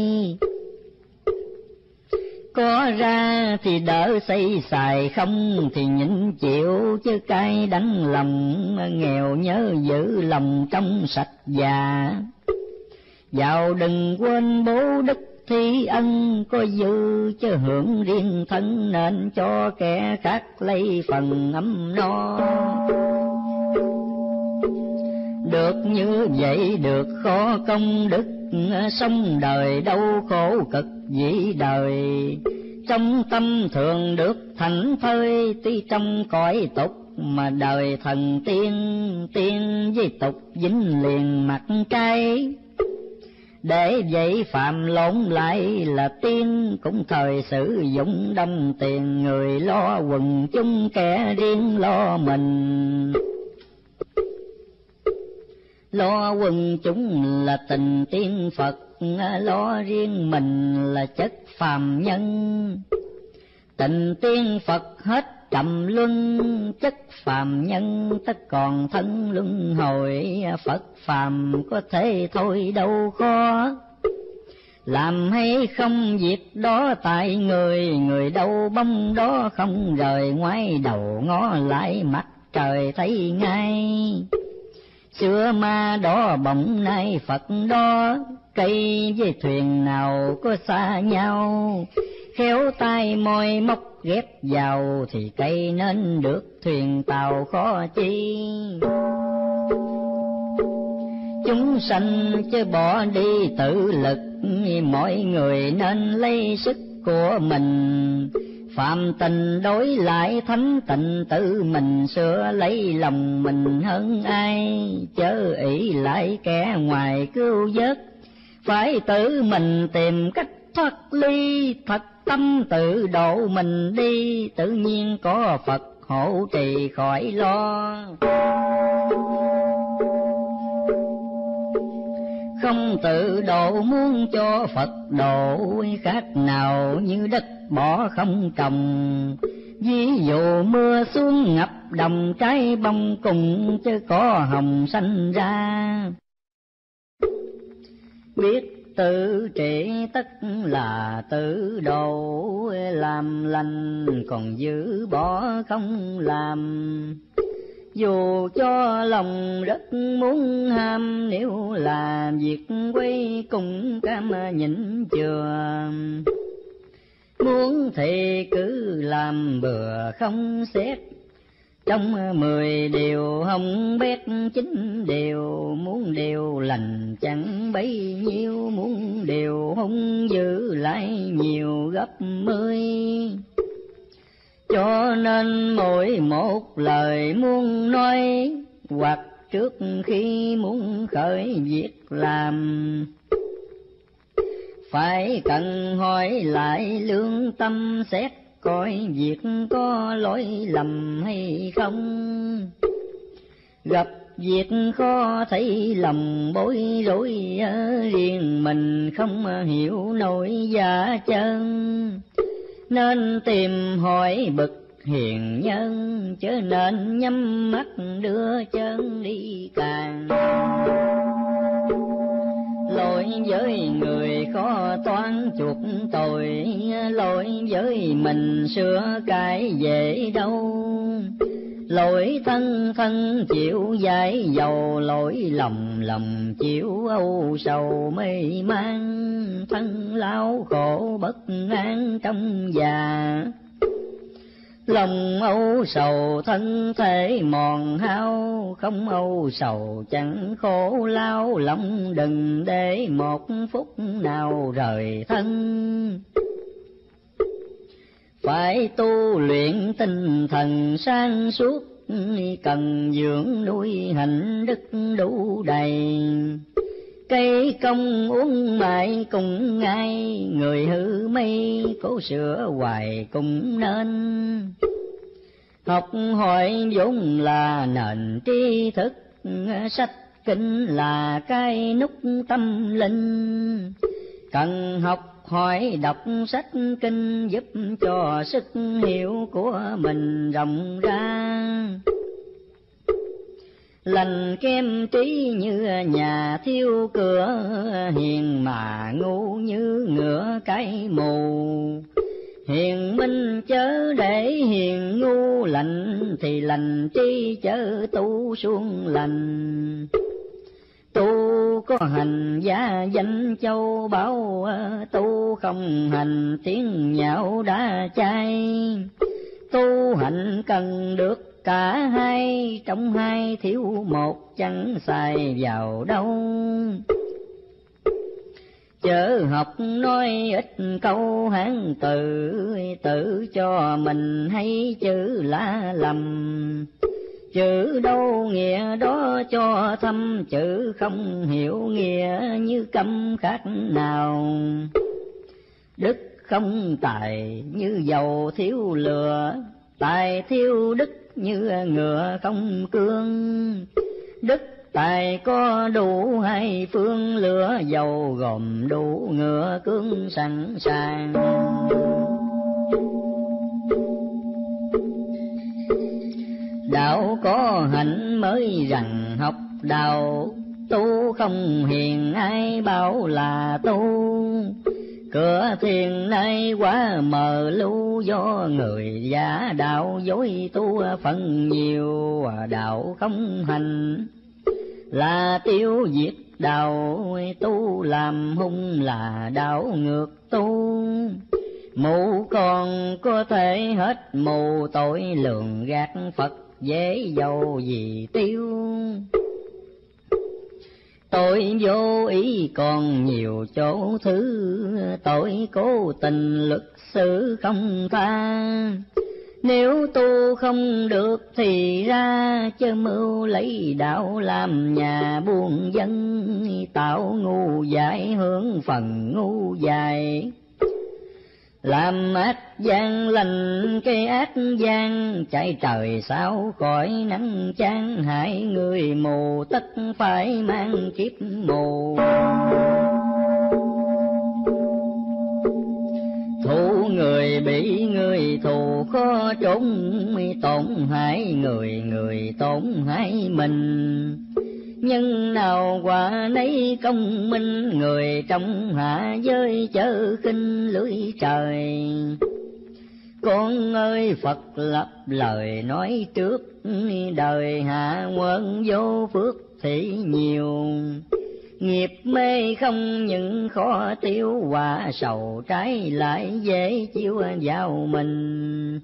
Có ra thì đỡ xây xài, không thì nhịn chịu, chứ cay đắng lòng nghèo nhớ giữ lòng trong sạch già. Giàu đừng quên bố đức thi ân, có dư chứ hưởng riêng thân, nên cho kẻ khác lấy phần ấm no. Được như vậy được khó công đức, sống đời đau khổ cực dĩ đời. Trong tâm thường được thảnh thơi, tuy trong cõi tục mà đời thần tiên. Tiên với tục dính liền mặt trái, để vậy phạm lộn lại là tiên. Cũng thời sử dụng đâm tiền, người lo quần chúng kẻ riêng lo mình. Lo quần chúng là tình tiên Phật, lo riêng mình là chất phàm nhân. Tình tiên Phật hết trầm luân, chất phàm nhân tất còn thân luân hồi. Phật phàm có thể thôi đâu khó, làm hay không việc đó tại người. Người đâu bông đó không rời, ngoái đầu ngó lại mặt trời thấy ngay. Xưa ma đó bỗng nay Phật đó, cây với thuyền nào có xa nhau. Khéo tay môi móc ghép vào, thì cây nên được thuyền tàu khó chi. Chúng sanh chứ bỏ đi tự lực, mọi người nên lấy sức của mình. Phạm tình đối lại thánh tịnh, tự mình sửa lấy lòng mình hơn ai. Chớ ỷ lại kẻ ngoài cứu vớt, phải tự mình tìm cách thoát ly. Thật tâm tự độ mình đi, tự nhiên có Phật hộ trì khỏi lo. Không tự độ muốn cho Phật độ, khác nào như đất bỏ không trồng. Ví dụ mưa xuống ngập đồng, trái bông cùng chứ có hồng xanh ra. Biết tự trị tất là tự độ, làm lành còn giữ bỏ không làm. Dù cho lòng rất muốn ham, nếu là việc quay cùng cam nhịn chừa. Muốn thì cứ làm bừa không xét, trong mười điều hồng bét chín điều. Muốn điều lành chẳng bấy nhiêu, muốn điều hung giữ lại nhiều gấp mươi. Cho nên mỗi một lời muốn nói, hoặc trước khi muốn khởi việc làm, phải cần hỏi lại lương tâm xét coi việc có lỗi lầm hay không. Gặp việc khó thấy lòng bối rối, riêng mình không hiểu nổi giá chân, nên tìm hỏi bậc hiền nhân, chớ nên nhắm mắt đưa chân đi càng. Lỗi với người khó toán chuộc tội, lỗi với mình sửa cải dễ đâu. Lỗi thân thân chịu dãi dầu, lỗi lòng lòng chịu âu sầu mê man. Thân lao khổ bất an trong già, lòng âu sầu thân thể mòn hao. Không âu sầu chẳng khổ lao, lòng đừng để một phút nào rời thân. Phải tu luyện tinh thần sáng suốt, cần dưỡng nuôi hạnh đức đủ đầy. Cây công uống mãi cùng ngay, người hư mây cố sửa hoài cũng nên. Học hỏi vốn là nền tri thức, sách kinh là cái nút tâm linh. Cần học hỏi đọc sách kinh, giúp cho sức hiểu của mình rộng ra. Lành kem trí như nhà thiêu cửa, hiền mà ngu như ngựa cái mù. Hiền minh chớ để hiền ngu, lành thì lành trí chớ tu xuống lành. Tu có hành gia danh châu báu, tu không hành tiếng nhạo đã chai. Tu hành cần được cả hai, trong hai thiếu một chẳng xài vào đâu. Chớ học nói ít câu hán từ, tự cho mình hay chữ lá lầm. Chữ đâu nghĩa đó cho thâm, chữ không hiểu nghĩa như câm khác nào. Đức không tài như dầu thiếu lửa, tài thiếu đức như ngựa không cương. Đức tài có đủ hai phương, lửa dầu gồm đủ ngựa cương sẵn sàng. Đạo có hạnh mới rằng học đạo, tu không hiền ai bảo là tu. Cửa thiền nay quá mờ lu, do người giả đạo dối tu phần nhiều. Đạo không hành là tiêu diệt đạo, tu làm hung là đạo ngược tu. Mù còn có thể hết mù, tội lường gạt Phật dễ dầu gì tiêu. Tội vô ý còn nhiều chỗ thứ, tội cố tình luật xử không tha. Nếu tu không được thì ra, chớ mưu lấy đạo làm nhà buôn dân. Tạo ngu dại hướng phần ngu dại, làm ác gian lành cái ác gian. Chạy trời sao khỏi nắng chán, hại người mù tất phải mang kiếp mù. Thù người bị người thù khó trốn, tổn hại người người tổn hại mình. Nhân nào quả nấy công minh, người trong hạ giới chớ khinh lưỡi trời. Con ơi Phật lập lời nói trước, đời hạ quân vô phước thì nhiều. Nghiệp mê không những khó tiêu, quả sầu trái lại dễ chiếu vào mình.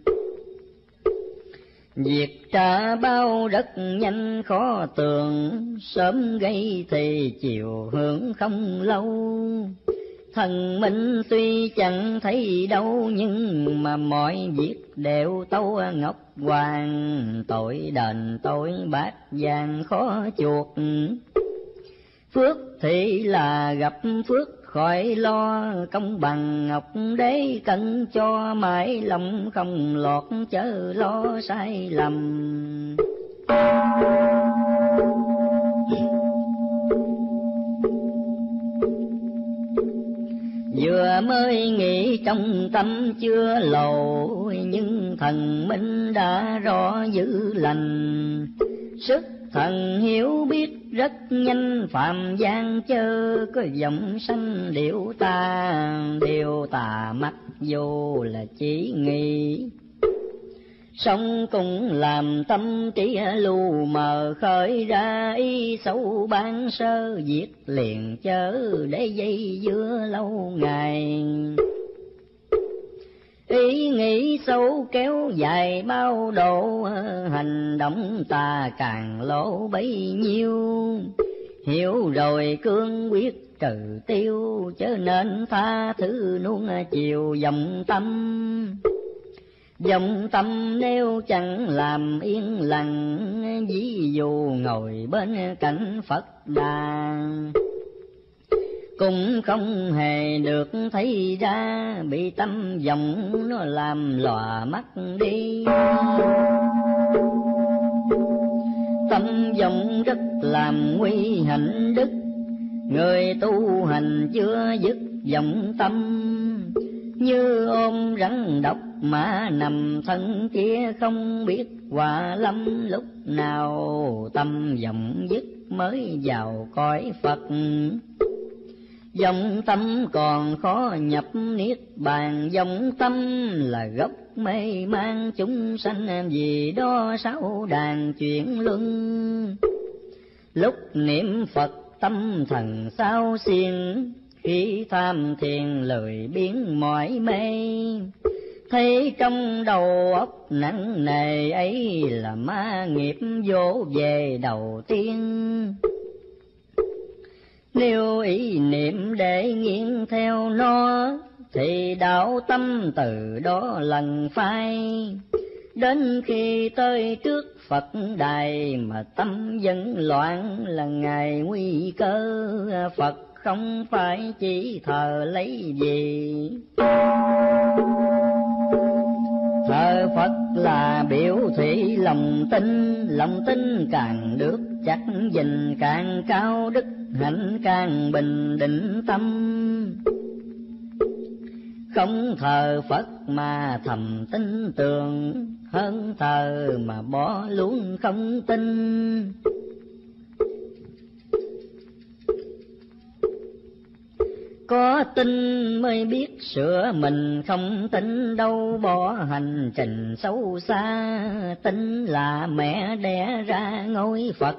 Việc trả bao rất nhanh khó tường, sớm gây thì chiều hưởng không lâu. Thần minh tuy chẳng thấy đâu, nhưng mà mọi việc đều tâu ngọc hoàng. Tội đền tội bát vàng khó chuộc, phước thì là gặp phước khỏi lo, công bằng ngọc đế cân cho, mãi lòng không lọt chớ lo sai lầm. Vừa mới nghĩ trong tâm chưa lộ, nhưng thần minh đã rõ dữ lành. Sức thần hiểu biết rất nhanh, phạm gian chớ có giọng sanh điệu ta. Điều tà mắt vô là chỉ nghĩ, sống cũng làm tâm trí lu mờ, khởi ra ý xấu ban sơ, diệt liền chớ để dây dưa lâu ngày. Ý nghĩ xấu kéo dài bao độ, hành động ta càng lỗ bấy nhiêu. Hiểu rồi cương quyết trừ tiêu, chớ nên tha thứ nuông chiều dòng tâm. Dòng tâm nếu chẳng làm yên lặng, ví dụ ngồi bên cạnh Phật Đà, cũng không hề được thấy ra, bị tâm vọng nó làm lòa mắt đi. Tâm vọng rất làm nguy hạnh đức, người tu hành chưa dứt vọng tâm. Như ôm rắn độc mà nằm thân kia, không biết quả lâm lúc nào. Tâm vọng dứt mới vào cõi Phật, vọng tâm còn khó nhập niết bàn. Vọng tâm là gốc mê mang chúng sanh, vì đó sáu đàn chuyển luân. Lúc niệm Phật tâm thần sao xiên, khi tham thiền lười biếng mỏi mê. Thấy trong đầu óc nặng nề ấy, là ma nghiệp vỗ về đầu tiên. Nếu ý niệm để nghiêng theo nó, thì đạo tâm từ đó lần phai. Đến khi tới trước Phật đài, mà tâm vẫn loạn là ngày nguy cơ. Phật không phải chỉ thờ lấy gì, thờ Phật là biểu thị lòng tin. Lòng tin càng được chắc gìn, càng cao đức hạnh càng bình định tâm. Không thờ Phật mà thầm tin tưởng, hơn thờ mà bỏ luôn không tin. Có tin mới biết sửa mình, không tin đâu bỏ hành trình sâu xa. Tin là mẹ đẻ ra ngôi Phật,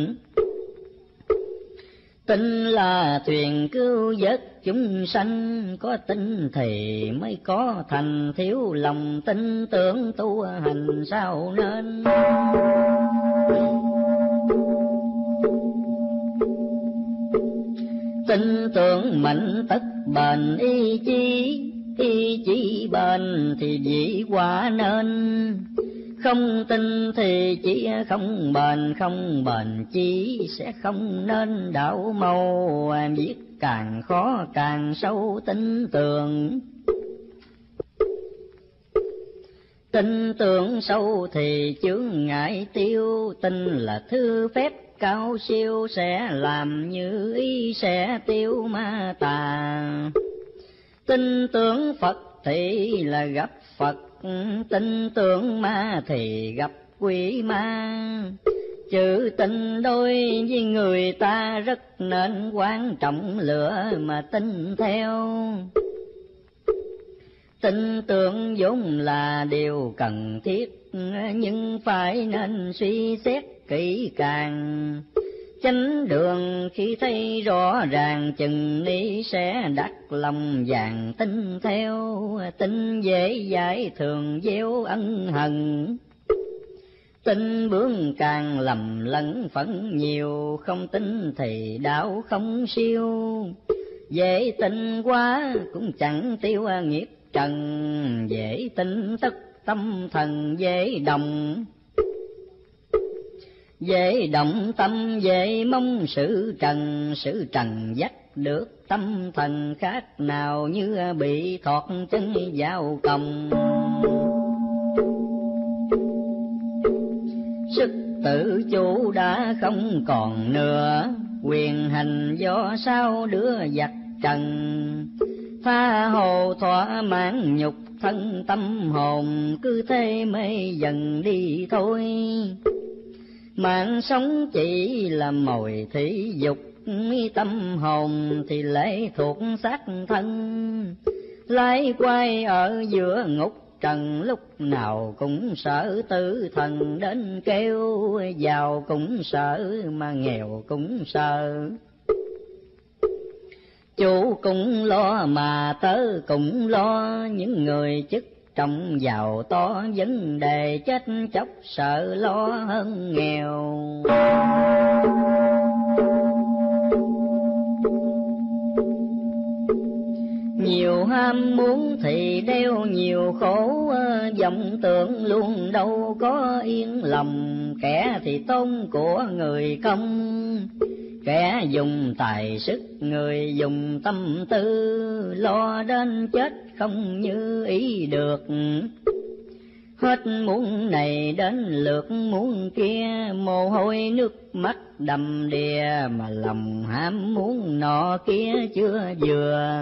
tin là thuyền cứu vớt chúng sanh. Có tin thì mới có thành, thiếu lòng tin tưởng tu hành sao nên. Tin tưởng mạnh tất bền ý chí, ý chí bền thì dĩ quả nên. Không tin thì chỉ không bền, không bền chí sẽ không nên đạo màu. Viết càng khó càng sâu tin tưởng, tin tưởng sâu thì chướng ngại tiêu. Tin là thứ phép cao siêu, sẽ làm như ý sẽ tiêu ma tà. Tin tưởng Phật thì là gặp Phật, tin tưởng ma thì gặp quỷ ma. Chữ tin đôi với người ta rất nên quan trọng, lựa mà tin theo. Tin tưởng vốn là điều cần thiết, nhưng phải nên suy xét kỹ càng. Chánh đường khi thấy rõ ràng, chừng ni sẽ đặt lòng vàng tin theo. Tin dễ giải thường gieo ân hận, tin bướng càng lầm lẫn phẫn nhiều. Không tin thì đạo không siêu, dễ tin quá cũng chẳng tiêu nghiệp trần. Dễ tin tất tâm thần dễ động, dễ động tâm dễ mong sự trần. Sự trần dắt được tâm thần khác nào như bị thọt chân vào còng. Sức tự chủ đã không còn nữa, quyền hành do sao đứa giặc trần. Tha hồ thỏa mãn nhục thân tâm hồn, cứ thế mê dần đi thôi. Mạng sống chỉ là mồi thị dục, tâm hồn thì lệ thuộc xác thân. Lái quay ở giữa ngục trần, lúc nào cũng sợ tử thần đến kêu. Giàu cũng sợ mà nghèo cũng sợ, chủ cũng lo mà tớ cũng lo. Những người chức trọng giàu to, vấn đề chết chóc sợ lo hơn nghèo. Nhiều ham muốn thì đeo nhiều khổ, vọng tưởng luôn đâu có yên lòng. Kẻ thì tôn của người không, kẻ dùng tài sức người dùng tâm tư. Lo đến chết không như ý được, hết muốn này đến lượt muốn kia. Mồ hôi nước mắt đầm đìa, mà lòng ham muốn nọ kia chưa vừa.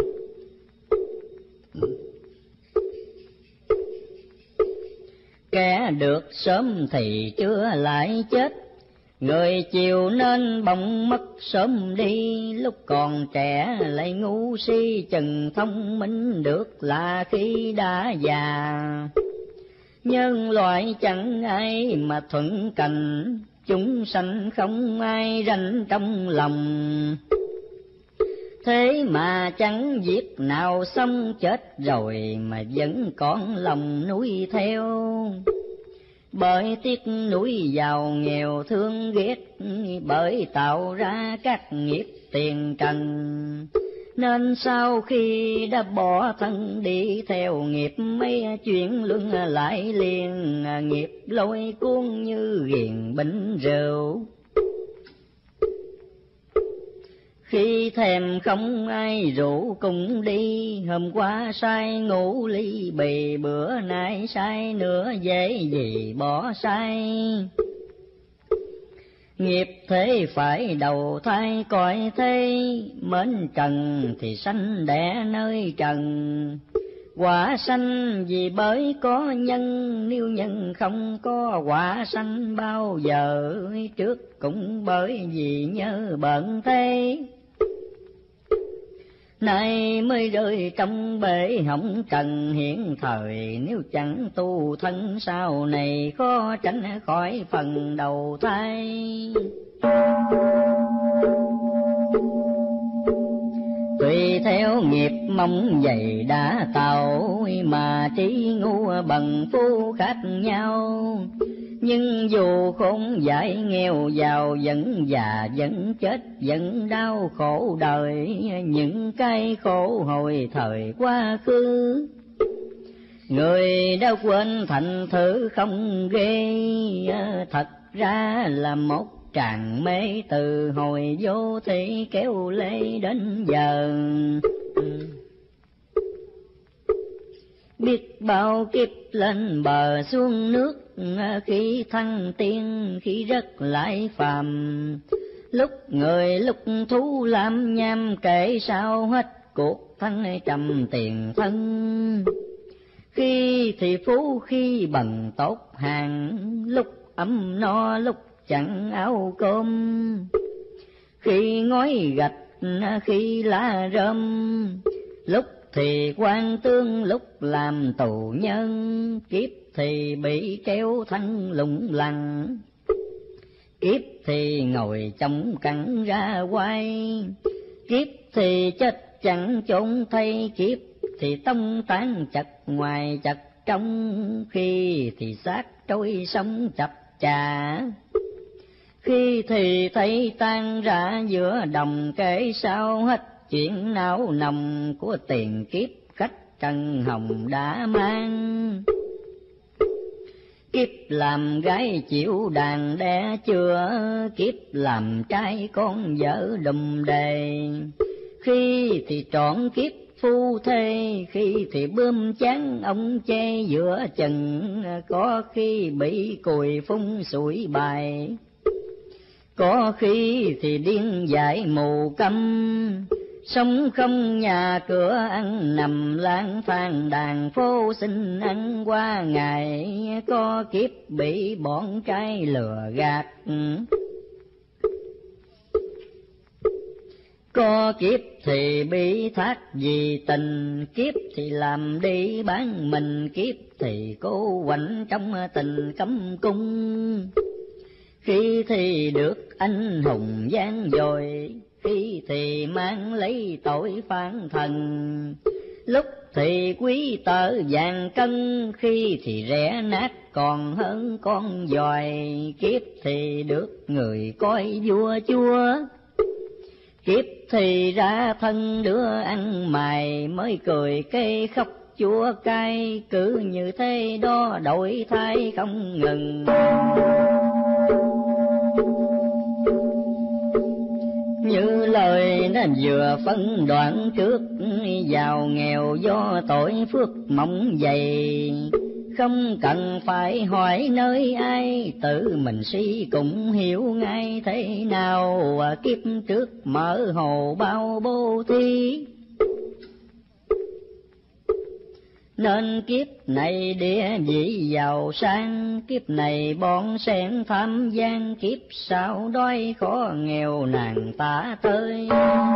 Kẻ được sớm thì chưa lại chết, người chiều nên bỗng mất sớm đi. Lúc còn trẻ lại ngu si, chừng thông minh được là khi đã già. Nhân loại chẳng ai mà thuận cảnh, chúng sanh không ai ranh trong lòng. Thế mà chẳng việc nào xong, chết rồi mà vẫn còn lòng nuối theo. Bởi tiếc nuối giàu nghèo thương ghét, bởi tạo ra các nghiệp tiền trần. Nên sau khi đã bỏ thân đi theo nghiệp, mấy chuyện luân lại liền. Nghiệp lôi cuốn như ghiền bình rượu, khi thèm không ai rủ cùng đi. Hôm qua say ngủ ly bì, bữa nay say nữa dễ gì bỏ say. Nghiệp thế phải đầu thai cõi thế, mến trần thì sanh đẻ nơi trần. Quả sanh vì bởi có nhân, nếu nhân không có quả sanh bao giờ. Trước cũng bởi vì nhớ bận thế, nay mới rơi trong bể hỏng trần hiện thời. Nếu chẳng tu thân sau này, khó tránh khỏi phần đầu thai. Tùy theo nghiệp mong dày đã tạo, mà trí ngu bằng phu khác nhau. Nhưng dù khôn dại nghèo giàu, vẫn già vẫn chết vẫn đau khổ đời. Những cái khổ hồi thời quá khứ, người đã quên thành thử không ghê. Thật ra là một tràng mê, từ hồi vô thị kéo lê đến giờ. Biết bao kiếp lên bờ xuống nước, khi thăng tiên khi rớt lại phàm. Lúc người lúc thú làm nham, kể sao hết cuộc thân trầm tiền thân. Khi thì phú khi bằng tốt hàng, lúc ấm no lúc chẳng áo cơm. Khi ngói gạch khi lá rơm, lúc thì quan tương lúc làm tù nhân. Kiếp thì bị kéo thân lủng lẳng, kiếp thì ngồi chống cẳng ra quay. Kiếp thì chết chẳng chốn thay, kiếp thì tông tán chặt ngoài chặt trong. Khi thì xác trôi sông chập chà, khi thì thấy tan rã giữa đồng. Kể sao hết chuyện não nồng của tiền kiếp khách trần hồng đã mang. kiếp làm gái chịu đàn đẻ chưa, kiếp làm trai con vợ đùm đề. Khi thì trọn kiếp phu thê, khi thì bươm chán ông che giữa chừng, có khi bị cùi phun sủi bài, có khi thì điên dại mù câm. Sống không nhà cửa ăn nằm lang thang đàn phố xin ăn qua ngày, có kiếp bị bọn trai lừa gạt, có kiếp thì bị thác vì tình, kiếp thì làm đi bán mình, kiếp thì cố quạnh trong tình cấm cung. Khi thì được anh hùng gian dội, khi thì mang lấy tội phản thần, lúc thì quý tợ vàng cân, khi thì rẻ nát còn hơn con giòi, kiếp thì được người coi vua chúa, kiếp thì ra thân đứa ăn mày, mới cười cây khóc chúa cay, cứ như thế đó đổi thay không ngừng. Như lời nó vừa phân đoạn trước, giàu nghèo do tội phước mỏng dày, không cần phải hỏi nơi ai, tự mình suy cũng hiểu ngay thế nào. Kiếp trước mở hồ bao bố thí, nên kiếp này địa vị giàu sang, kiếp này bon sen tham gian, kiếp sau đói khó nghèo nàng tả tơi.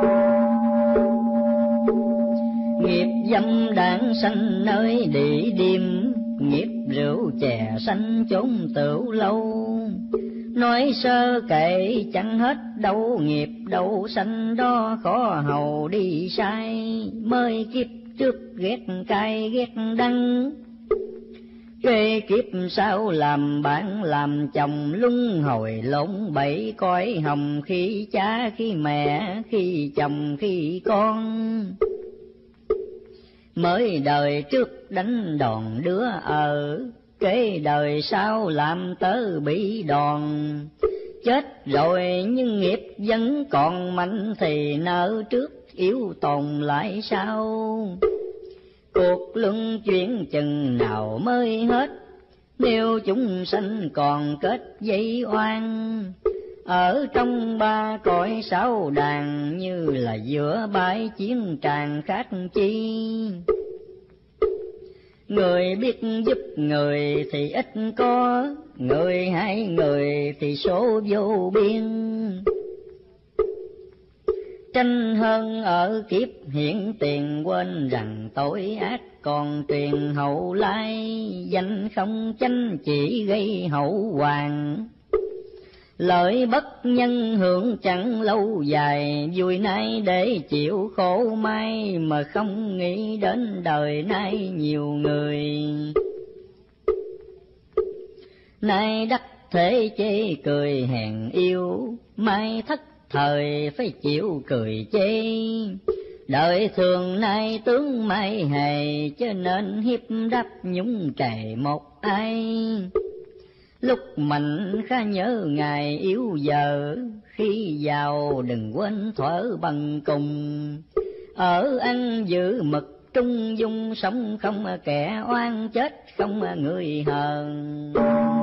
Nghiệp dâm đảng sanh nơi địa điểm, nghiệp rượu chè sanh chốn tửu lâu. Nói sơ kệ chẳng hết đâu, nghiệp đâu sanh đó khó hầu đi sai. Mới kiếp trước ghét cay ghét đắng, kê kiếp sau làm bạn làm chồng, luân hồi lộn bẫy cõi hồng, khi cha khi mẹ khi chồng khi con. Mới đời trước đánh đòn đứa ở, kế đời sau làm tớ bị đòn. Chết rồi nhưng nghiệp vẫn còn mạnh, thì nợ trước yếu tồn lại sau. Cuộc luân chuyển chừng nào mới hết, nếu chúng sanh còn kết dây oan. Ở trong ba cõi sáu đàn, như là giữa bãi chiến tràng khác chi. Người biết giúp người thì ít có, người hại người thì số vô biên. Tranh hơn ở kiếp hiện tiền, quên rằng tội ác còn truyền hậu lai. Danh không chánh chỉ gây hậu hoàng, lợi bất nhân hưởng chẳng lâu dài. Vui nay để chịu khổ mai, mà không nghĩ đến đời nay nhiều người. Nay đắc thế chê cười hèn yêu, mai thất thời phải chịu cười chê. Đời thường nay tướng mai hề, cho nên hiếp đáp nhúng trề một ai. Lúc mạnh khá nhớ ngày yếu giờ, khi giàu đừng quên thuở bằng cùng. Ở ăn giữ mực trung dung, sống không kẻ oan, chết không người hờn.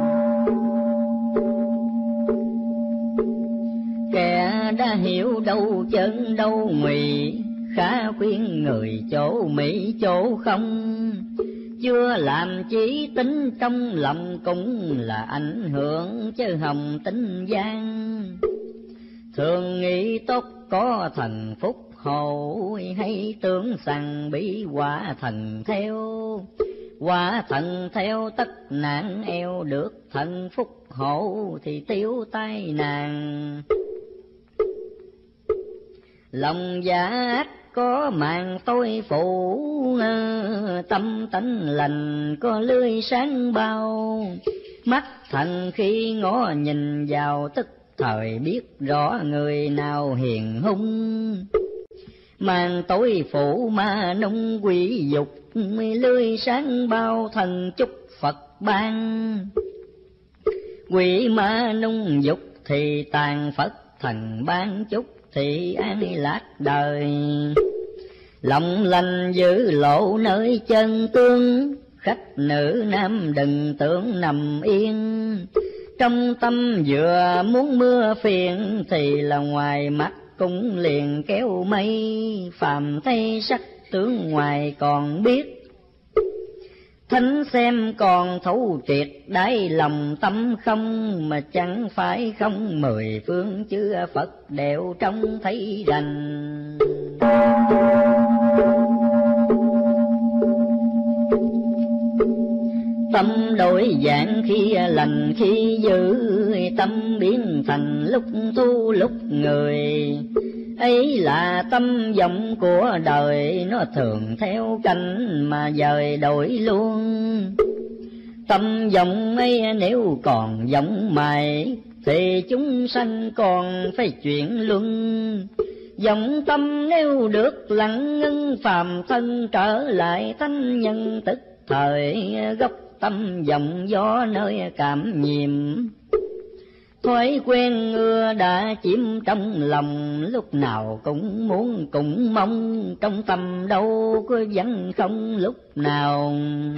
Kẻ đã hiểu đâu chân đâu mì, khá khuyên người chỗ mỹ chỗ không. Chưa làm chí tính trong lòng, cũng là ảnh hưởng chứ hồng tính gian. Thường nghĩ tốt có thần phúc hộ, hay tưởng rằng bị quả thần theo. Quả thần theo tất nạn eo, được thần phúc hộ thì tiêu tai nạn. Lòng giả ác có màn tôi phủ, tâm tánh lành có lưới sáng bao. Mắt thần khi ngó nhìn vào, tức thời biết rõ người nào hiền hung. Màn tối phủ ma nông quỷ dục, lưới sáng bao thần chúc Phật ban. Quỷ ma nung dục thì tàn phất, thần ban chúc thì an lạc đời. Lòng lành giữ lộ nơi chân tương, khách nữ nam đừng tưởng nằm yên. Trong tâm vừa muốn mưa phiền, thì là ngoài mắt cũng liền kéo mây. Phàm thấy sắc tướng ngoài còn biết, thánh xem còn thấu triệt đáy lòng tâm không. Mà chẳng phải không mười phương chư Phật đều trông thấy rành. Tâm đổi dạng khi lành khi dữ, tâm biến thành lúc tu lúc người. Ấy là tâm vọng của đời, nó thường theo canh mà dời đổi luôn. Tâm vọng ấy nếu còn vọng mãi, thì chúng sanh còn phải chuyển luân. Vọng tâm nếu được lặng ngưng, phàm thân trở lại thánh nhân tức thời. Gốc tâm vọng gió nơi cảm nhiệm, thói quen ưa đã chiếm trong lòng. Lúc nào cũng muốn cũng mong, trong tâm đâu có vẫn không lúc nào.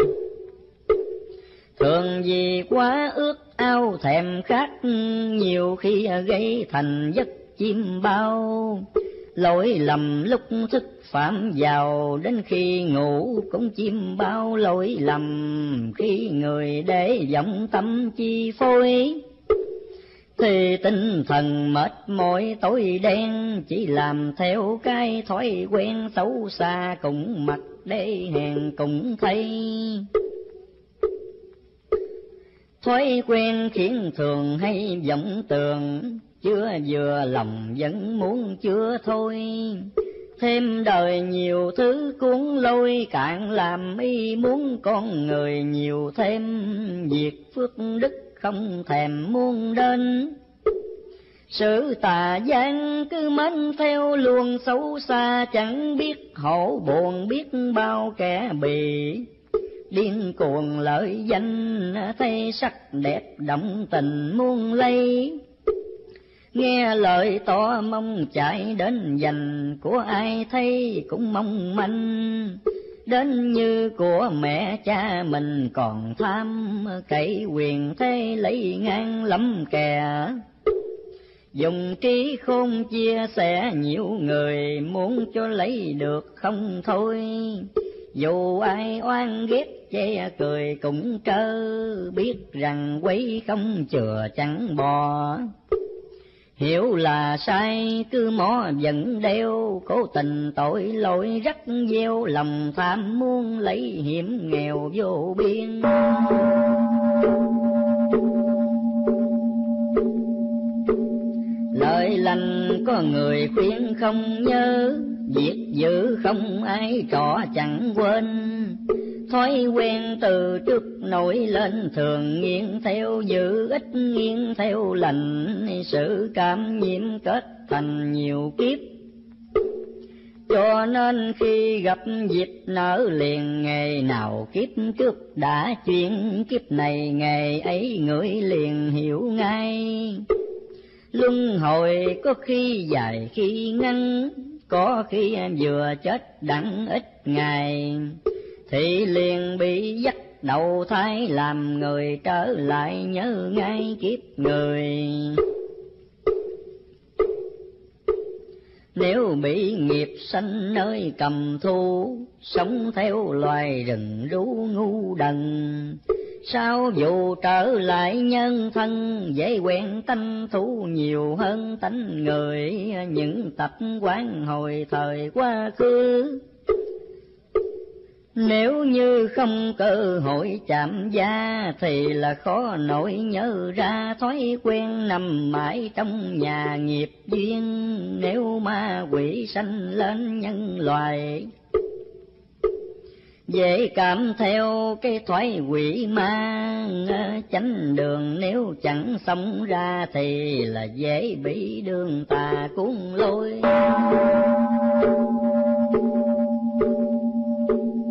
Thường vì quá ước ao thèm khát, nhiều khi gây thành giấc chim bao. Lỗi lầm lúc thức phạm vào, đến khi ngủ cũng chim bao lỗi lầm. Khi người để vọng tâm chi phối, thì tinh thần mệt mỏi tối đen. Chỉ làm theo cái thói quen xấu xa, cũng mặc để hèn cũng thấy. Thói quen khiến thường hay vọng tưởng, chưa vừa lòng vẫn muốn chưa thôi. Thêm đời nhiều thứ cuốn lôi, cạn làm ý muốn con người nhiều thêm. Việc phước đức không thèm muốn đến, sự tà gian cứ mến theo luồng xấu xa. Chẳng biết hổ buồn biết bao kẻ bị, điên cuồng lợi danh thấy sắc đẹp động tình muôn lây. Nghe lời tỏ mong chạy đến giành, của ai thấy cũng mong manh. Đến như của mẹ cha mình còn tham, cậy quyền thế lấy ngang lắm kè. Dùng trí khôn chia sẻ nhiều người, muốn cho lấy được không thôi. Dù ai oan ghét che cười cũng trơ, biết rằng quấy không chừa chẳng bò. Hiểu là sai cứ mó vẫn đeo, cố tình tội lỗi rắc gieo. Lòng tham muốn lấy hiểm nghèo vô biên. Lời lành có người khuyên không nhớ, việc dữ không ai trọ chẳng quên. Thói quen từ trước nổi lên, thường nghiêng theo dữ ít nghiêng theo lành. Sự cảm nhiễm kết thành nhiều kiếp, cho nên khi gặp dịp nở liền. Ngày nào kiếp trước đã chuyện, kiếp này ngày ấy ngửi liền hiểu ngay. Luân hồi có khi dài khi ngắn, có khi vừa chết đặng ít ngày. Thì liền bị dắt đầu thai làm người, trở lại nhớ ngay kiếp người. Nếu bị nghiệp sanh nơi cầm thu, sống theo loài rừng rú ngu đần. Sao dù trở lại nhân thân, dễ quen tánh thú nhiều hơn tánh người. Những tập quán hồi thời quá khứ, nếu như không cơ hội chạm da, thì là khó nổi nhớ ra. Thói quen nằm mãi trong nhà nghiệp duyên, nếu ma quỷ sanh lên nhân loài. Dễ cảm theo cái thói quỷ ma, chánh đường nếu chẳng sống ra, thì là dễ bị đường tà cuốn lôi.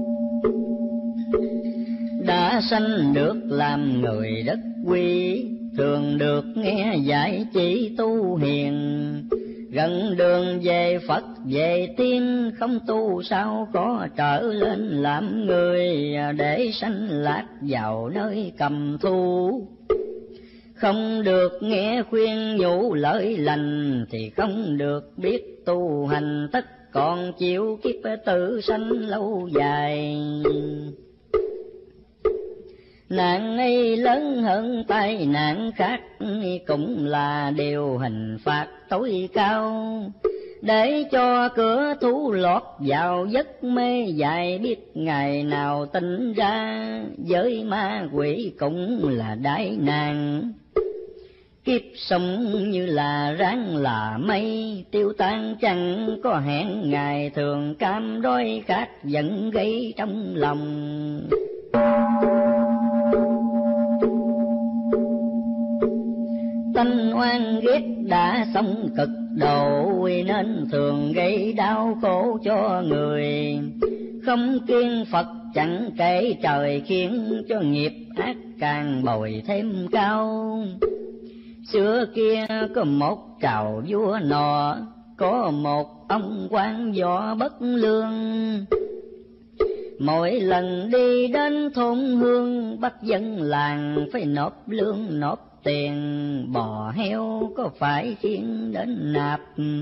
Đã sanh được làm người rất quý, thường được nghe dạy chỉ tu hiền. Gần đường về Phật về tiên, không tu sao có trở lên làm người, để sanh lạc vào nơi cầm thu. Không được nghe khuyên nhủ lợi lành, thì không được biết tu hành, tất còn chịu kiếp tử sanh lâu dài. Nạn ấy lớn hơn tai nạn khác, cũng là điều hình phạt tối cao. Để cho cửa thú lọt vào giấc mê dài, biết ngày nào tỉnh ra, với ma quỷ cũng là đại nạn. Kiếp sống như là ráng là mây, tiêu tan chẳng có hẹn ngày, thường cam đói khát giận gây trong lòng. Tanh oan ghét đã sống cực độ, nên thường gây đau khổ cho người. Không kiêng Phật chẳng kể trời, khiến cho nghiệp ác càng bồi thêm cao. Xưa kia có một trào vua nọ, có một ông quan võ bất lương. Mỗi lần đi đến thôn hương, bắt dân làng phải nộp lương nộp tiền. Bò heo có phải khiến đến nạp,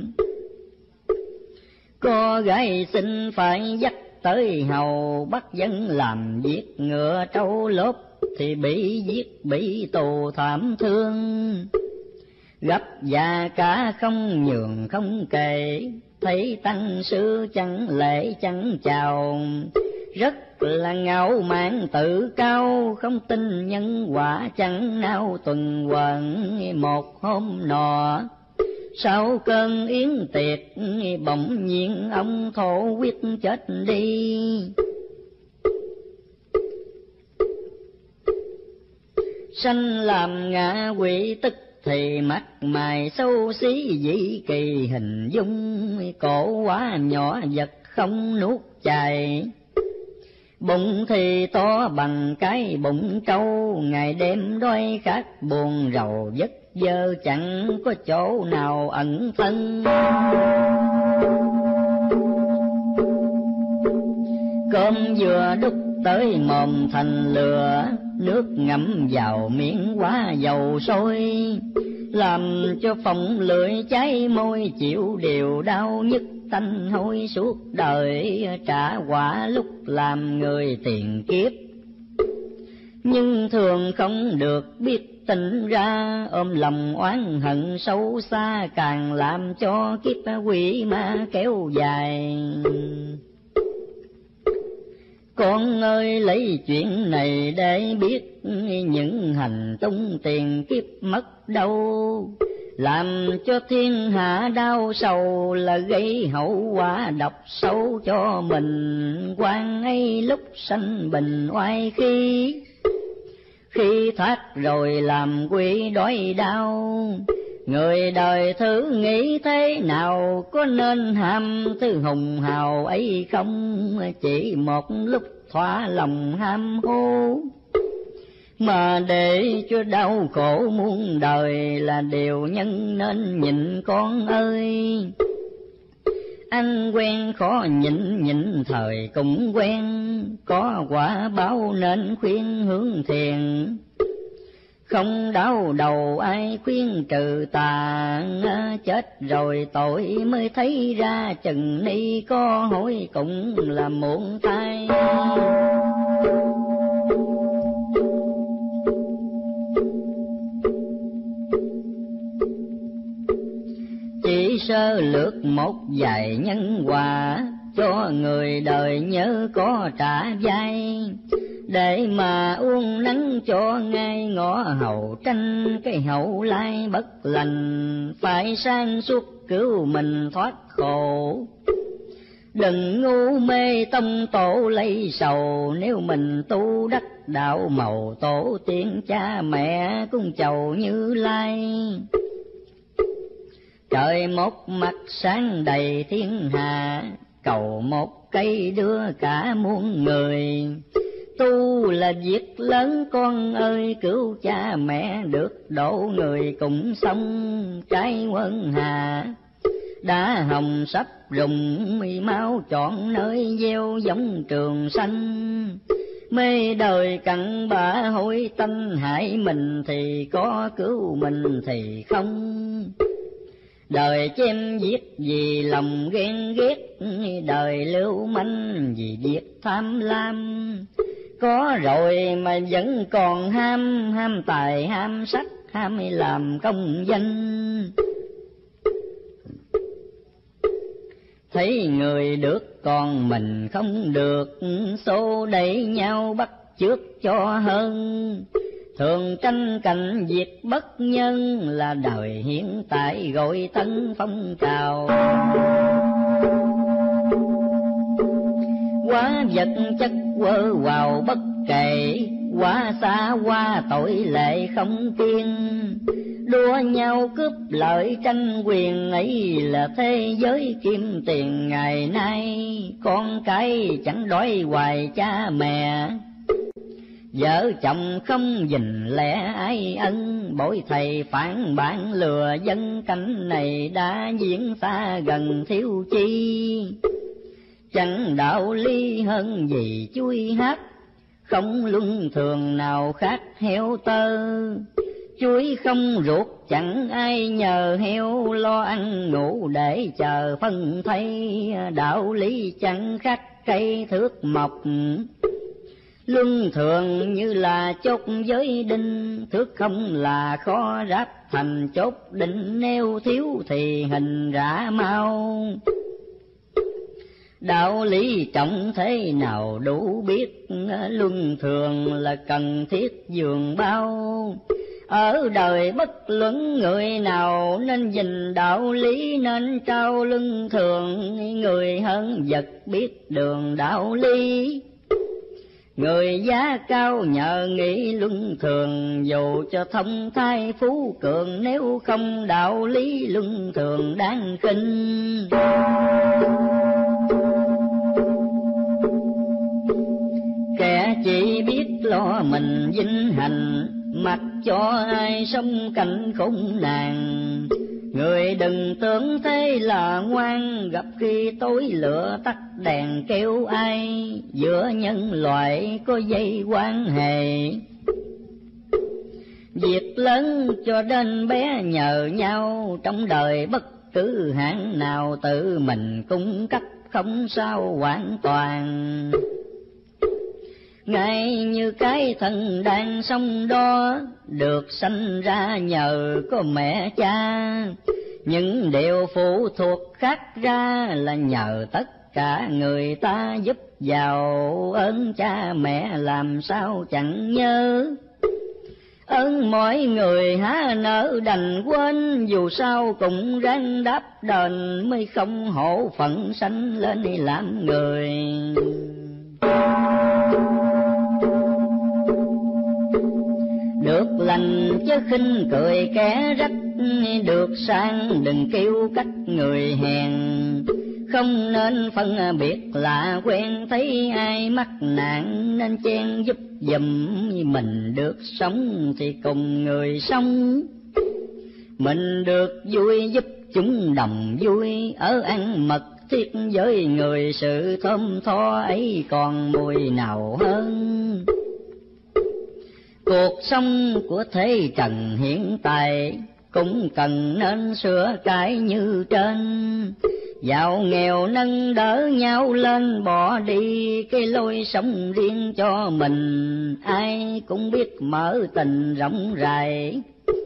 có gái xinh phải dắt tới hầu. Bắt dân làm việc ngựa trâu lốp, thì bị giết bị tù thảm thương. Gấp già cả không nhường không kể, thấy tăng sư chẳng lễ chẳng chào. Rất là ngạo mạn tự cao, không tin nhân quả chẳng nao tuần hoàn. Một hôm nọ sau cơn yến tiệc, bỗng nhiên ông thổ quyết chết đi. Sanh làm ngạ quỷ tức thì mắt mày xấu xí dị kỳ hình dung. Cổ quá nhỏ vật không nuốt chài, bụng thì to bằng cái bụng trâu. Ngày đêm đói khát buồn rầu vất vơ, chẳng có chỗ nào ẩn thân. Cơm vừa đút tới mồm thành lửa, nước ngậm vào miệng quá dầu sôi. Làm cho phồng lưỡi cháy môi, chịu điều đau nhức tanh hôi suốt đời. Trả quả lúc làm người tiền kiếp, nhưng thường không được biết tỉnh ra. Ôm lòng oán hận sâu xa, càng làm cho kiếp quỷ ma kéo dài. Con ơi lấy chuyện này để biết, những hành tung tiền kiếp mất đâu. Làm cho thiên hạ đau sầu, là gây hậu quả độc sâu cho mình. Quan ấy lúc sanh bình oai khi, khi thoát rồi làm quỷ đói đau. Người đời thử nghĩ thế nào, có nên ham thứ hùng hào ấy không? Chỉ một lúc thỏa lòng ham hố, mà để cho đau khổ muôn đời, là điều nhân nên nhịn con ơi. Ăn quen khó nhịn, nhịn thời cũng quen, có quả báo nên khuyên hướng thiền. Không đau đầu ai khuyên trừ tà, chết rồi tội mới thấy ra. Chừng ni có hối cũng là muộn thay. Chỉ sơ lược một vài nhân quả, cho người đời nhớ có trả vai. Để mà uống nắng cho ngay ngõ hậu tranh, cái hậu lai bất lành. Phải sáng suốt cứu mình thoát khổ, đừng ngu mê tông tổ lấy sầu. Nếu mình tu đắc đạo màu, tổ tiên cha mẹ cũng chầu Như Lai. Trời một mặt sáng đầy thiên hạ, cầu một cây đưa cả muôn người. tu là việc lớn con ơi, cứu cha mẹ được độ người cùng sông cái quân hà. Đã hồng sắp rụng mi máu chọn nơi gieo giống trường xanh. Mê đời cặn bã hối tanh, hại mình thì có cứu mình thì không. Đời chém giết vì lòng ghen ghét, đời lưu manh vì việc tham lam. Có rồi mà vẫn còn ham, ham tài ham sắc, ham làm công danh. Thấy người được còn mình không được, xô đẩy nhau bắt chước cho hơn. Thường tranh cạnh việc bất nhân, là đời hiện tại gọi tân phong trào. Quá vật chất quơ vào bất kể, quá xa qua tội lệ không kiên. Đua nhau cướp lợi tranh quyền ấy, là thế giới kim tiền ngày nay. Con cái chẳng đói hoài cha mẹ, vợ chồng không dình lẽ ai ân. Bội thầy phản bản lừa dân, cảnh này đã diễn xa gần thiếu chi. Chẳng đạo lý hơn gì chuối hát, không luân thường nào khác heo tơ. Chuối không ruột chẳng ai nhờ, heo lo ăn ngủ để chờ phân thay. Đạo lý chẳng khác cây thước mộc, luân thường như là chốt giới đinh. Thước không là khó ráp thành chốt định, nếu thiếu thì hình rã mau. Đạo lý trọng thế nào đủ biết, luân thường là cần thiết dường bao. Ở đời bất luận người nào, nên gìn đạo lý nên trao luân thường. Người hơn vật biết đường đạo lý, người giá cao nhờ nghĩ luân thường. Dù cho thông thai phú cường, nếu không đạo lý luân thường đáng khinh. Kẻ chỉ biết lo mình vinh hạnh, mặc cho ai sống cảnh khốn nạn. Người đừng tưởng thế là ngoan, gặp khi tối lửa tắt đèn kêu ai. Giữa nhân loại có dây quan hệ, việc lớn cho đến bé nhờ nhau. Trong đời bất cứ hạng nào, tự mình cung cấp không sao hoàn toàn. Ngay như cái thân đang sống đó, được sanh ra nhờ có mẹ cha. Những điều phụ thuộc khác ra, là nhờ tất cả người ta giúp giàu. Ơn cha mẹ làm sao chẳng nhớ, ơn mọi người há nỡ đành quên. Dù sao cũng ráng đáp đền, mới không hổ phận sanh lên làm người. Được lành chứ khinh cười kẻ rách, được sang đừng kêu cách người hèn. Không nên phân biệt lạ quen, thấy ai mắc nạn nên chen giúp giùm. Mình được sống thì cùng người sống, mình được vui giúp chúng đồng vui. Ở ăn mật thiết với người, sự thơm tho ấy còn mùi nào hơn. Cuộc sống của thế trần hiện tại, cũng cần nên sửa cái như trên. Giàu nghèo nâng đỡ nhau lên, bỏ đi cái lối sống riêng cho mình. Ai cũng biết mở tình rộng rãi,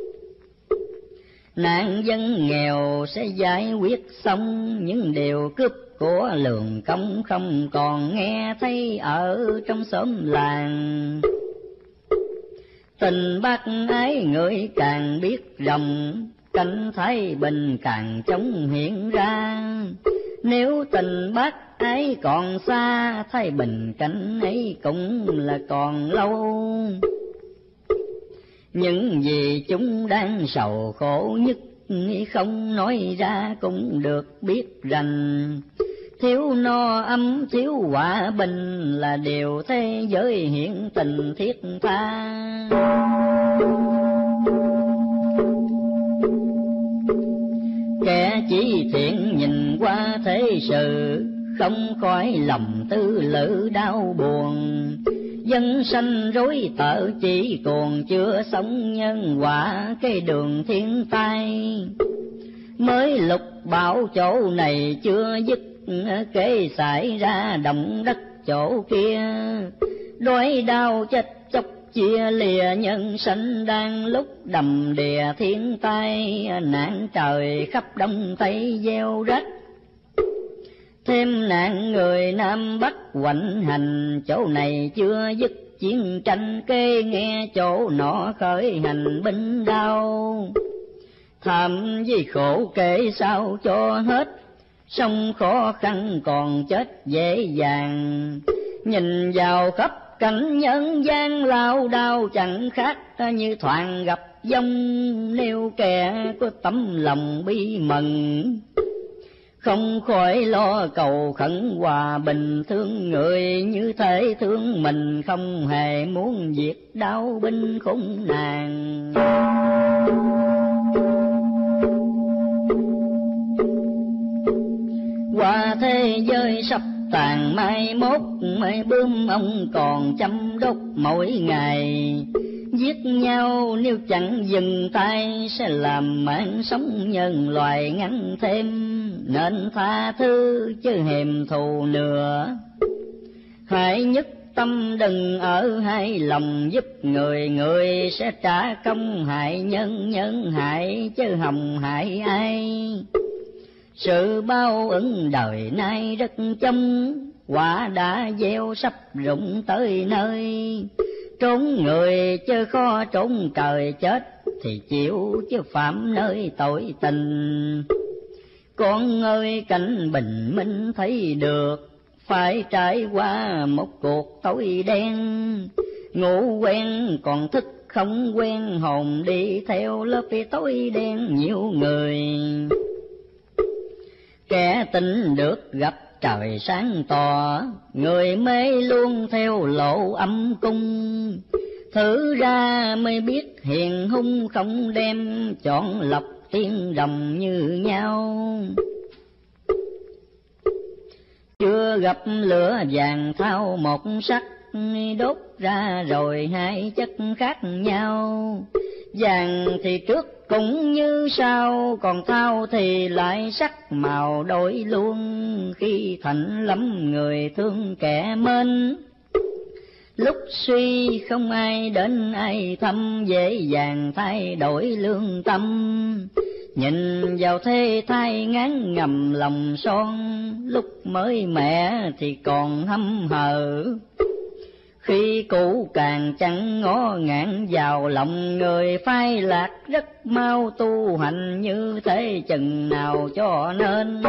nạn dân nghèo sẽ giải quyết xong. Những điều cướp của lường công không còn nghe thấy ở trong xóm làng. Tình bác ái người càng biết rộng, cảnh thái bình càng chống hiện ra. Nếu tình bác ái còn xa, thái bình cảnh ấy cũng là còn lâu. Những gì chúng đang sầu khổ nhất, không nói ra cũng được biết rành. thiếu no ấm thiếu hòa bình là điều thế giới hiện tình thiết tha. Kẻ chỉ thiện nhìn qua thế sự, không khỏi lòng tư lự đau buồn. Dân sanh rối tợ chỉ còn chưa sống nhân quả cái đường thiên tai. Mới lục bảo chỗ này chưa dứt, kể xảy ra động đất chỗ kia. Đói đau chết chóc chia lìa nhân sanh, đang lúc đầm đìa thiên tai. Nạn trời khắp đông tây gieo rách, thêm nạn người Nam Bắc hoành hành. Chỗ này chưa dứt chiến tranh, kê nghe chỗ nọ khởi hành binh đao. Thầm vì khổ kể sao cho hết, sống khó khăn còn chết dễ dàng. Nhìn vào khắp cảnh nhân gian lao đao, chẳng khác như thoảng gặp dông. Nếu kẻ có tấm lòng bi mẫn, không khỏi lo cầu khẩn hòa bình. Thương người như thể thương mình, không hề muốn diệt đau binh khốn nạn. Qua thế giới sắp tàn mai mốt, mây bướm ông còn chăm đốt mỗi ngày. Giết nhau nếu chẳng dừng tay, sẽ làm mạng sống nhân loại ngắn thêm. Nên tha thứ chứ hèm thù nữa, hãy nhất tâm đừng ở hai lòng. Giúp người người sẽ trả công hại nhân, nhân hại chứ hồng hại ai. Sự bao ứng đời nay rất chông, quả đã gieo sắp rụng tới nơi. Trốn người chứ khó trốn trời, chết thì chịu chứ phạm nơi tội tình. Con ơi cảnh bình minh thấy được, phải trải qua một cuộc tối đen. Ngủ quen còn thức không quen, hồn đi theo lớp tối đen nhiều người. Kẻ tin được gặp trời sáng tỏ, người mê luôn theo lộ âm cung. Thử ra mới biết hiền hung không đem, chọn lọc tiên đồng như nhau. Chưa gặp lửa vàng thao một sắc, đốt ra rồi hai chất khác nhau. Vàng thì trước cũng như sau, còn thao thì lại sắc màu đổi luôn. Khi thạnh lắm người thương kẻ mến, lúc suy không ai đến ai thăm. Dễ dàng thay đổi lương tâm, nhìn vào thế thai ngán ngầm lòng son. Lúc mới mẹ thì còn hâm hờ, khi cũ càng chẳng ngó ngạn vào lòng. Người phai lạc rất mau tu hành, như thế chừng nào cho nên.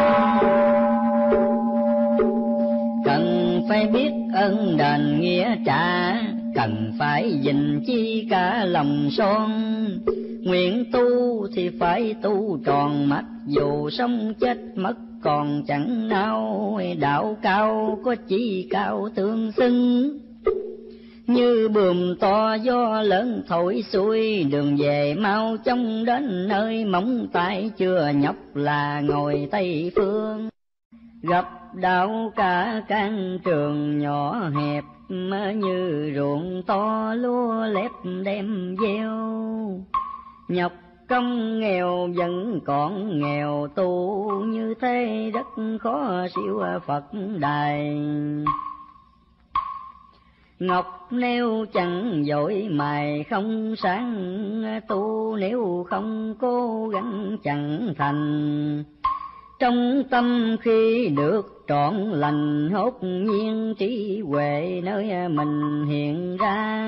Cần phải biết ơn đền nghĩa trả, cần phải gìn chi cả lòng son. Nguyện tu thì phải tu tròn, mặc dù sống chết mất còn chẳng nao. Đạo cao có chi cao tương xưng, như buồm to gió lớn thổi xuôi. Đường về mau chóng đến nơi móng tay, chưa nhọc là ngồi Tây Phương. Gặp đạo cả căn trường nhỏ hẹp, như ruộng to lúa lép đem gieo. Nhọc công nghèo vẫn còn nghèo, tu như thế rất khó siêu Phật đài. Ngọc nếu chẳng dội mài không sáng, tu nếu không cố gắng chẳng thành. Trong tâm khi được trọn lành, hốt nhiên trí huệ nơi mình hiện ra.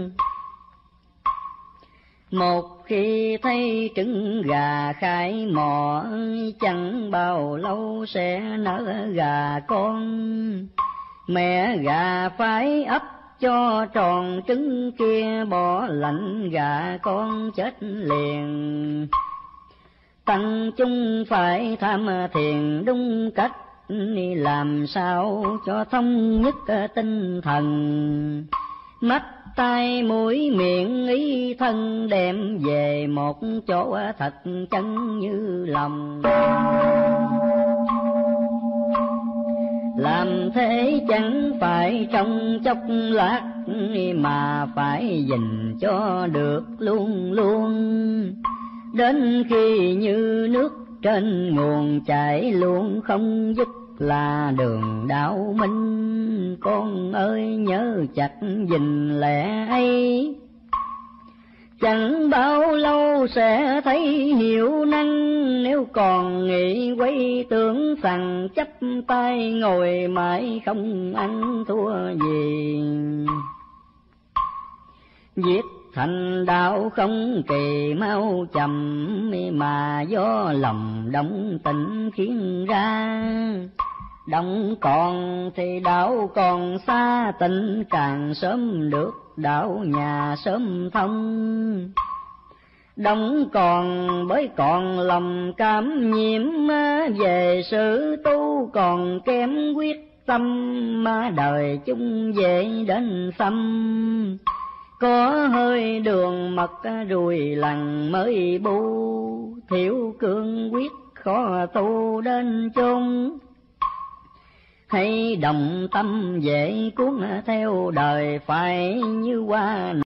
Một khi thấy trứng gà khai mò, chẳng bao lâu sẽ nở gà con. Mẹ gà phải ấp cho tròn trứng kia, bỏ lạnh gà con chết liền. Tăng chúng phải tham thiền đúng cách, làm sao cho thống nhất tinh thần. Mắt tai mũi miệng ý thân đem về một chỗ thật chân như lòng. Làm thế chẳng phải trong chốc lát, mà phải gìn cho được luôn luôn. Đến khi như nước trên nguồn chảy luôn không dứt là đường đạo minh. Con ơi nhớ chặt gìn lẽ ấy, chẳng bao lâu sẽ thấy hiểu năng. Nếu còn nghĩ quay tưởng rằng chấp tay ngồi mãi không ăn thua gì. Viết thành đạo không kỳ mau chậm, mà do lòng động tình khiến ra. Động còn thì đạo còn xa, tình càng sớm được đạo nhà sớm thông. Động còn bởi còn lòng cảm nhiễm, về sự tu còn kém quyết tâm. Mà đời chung dễ đến xăm, có hơi đường mật rùi lằn mới bu. Thiểu cương quyết khó tu đến chốn, hay đồng tâm dễ cuốn theo đời phải như hoa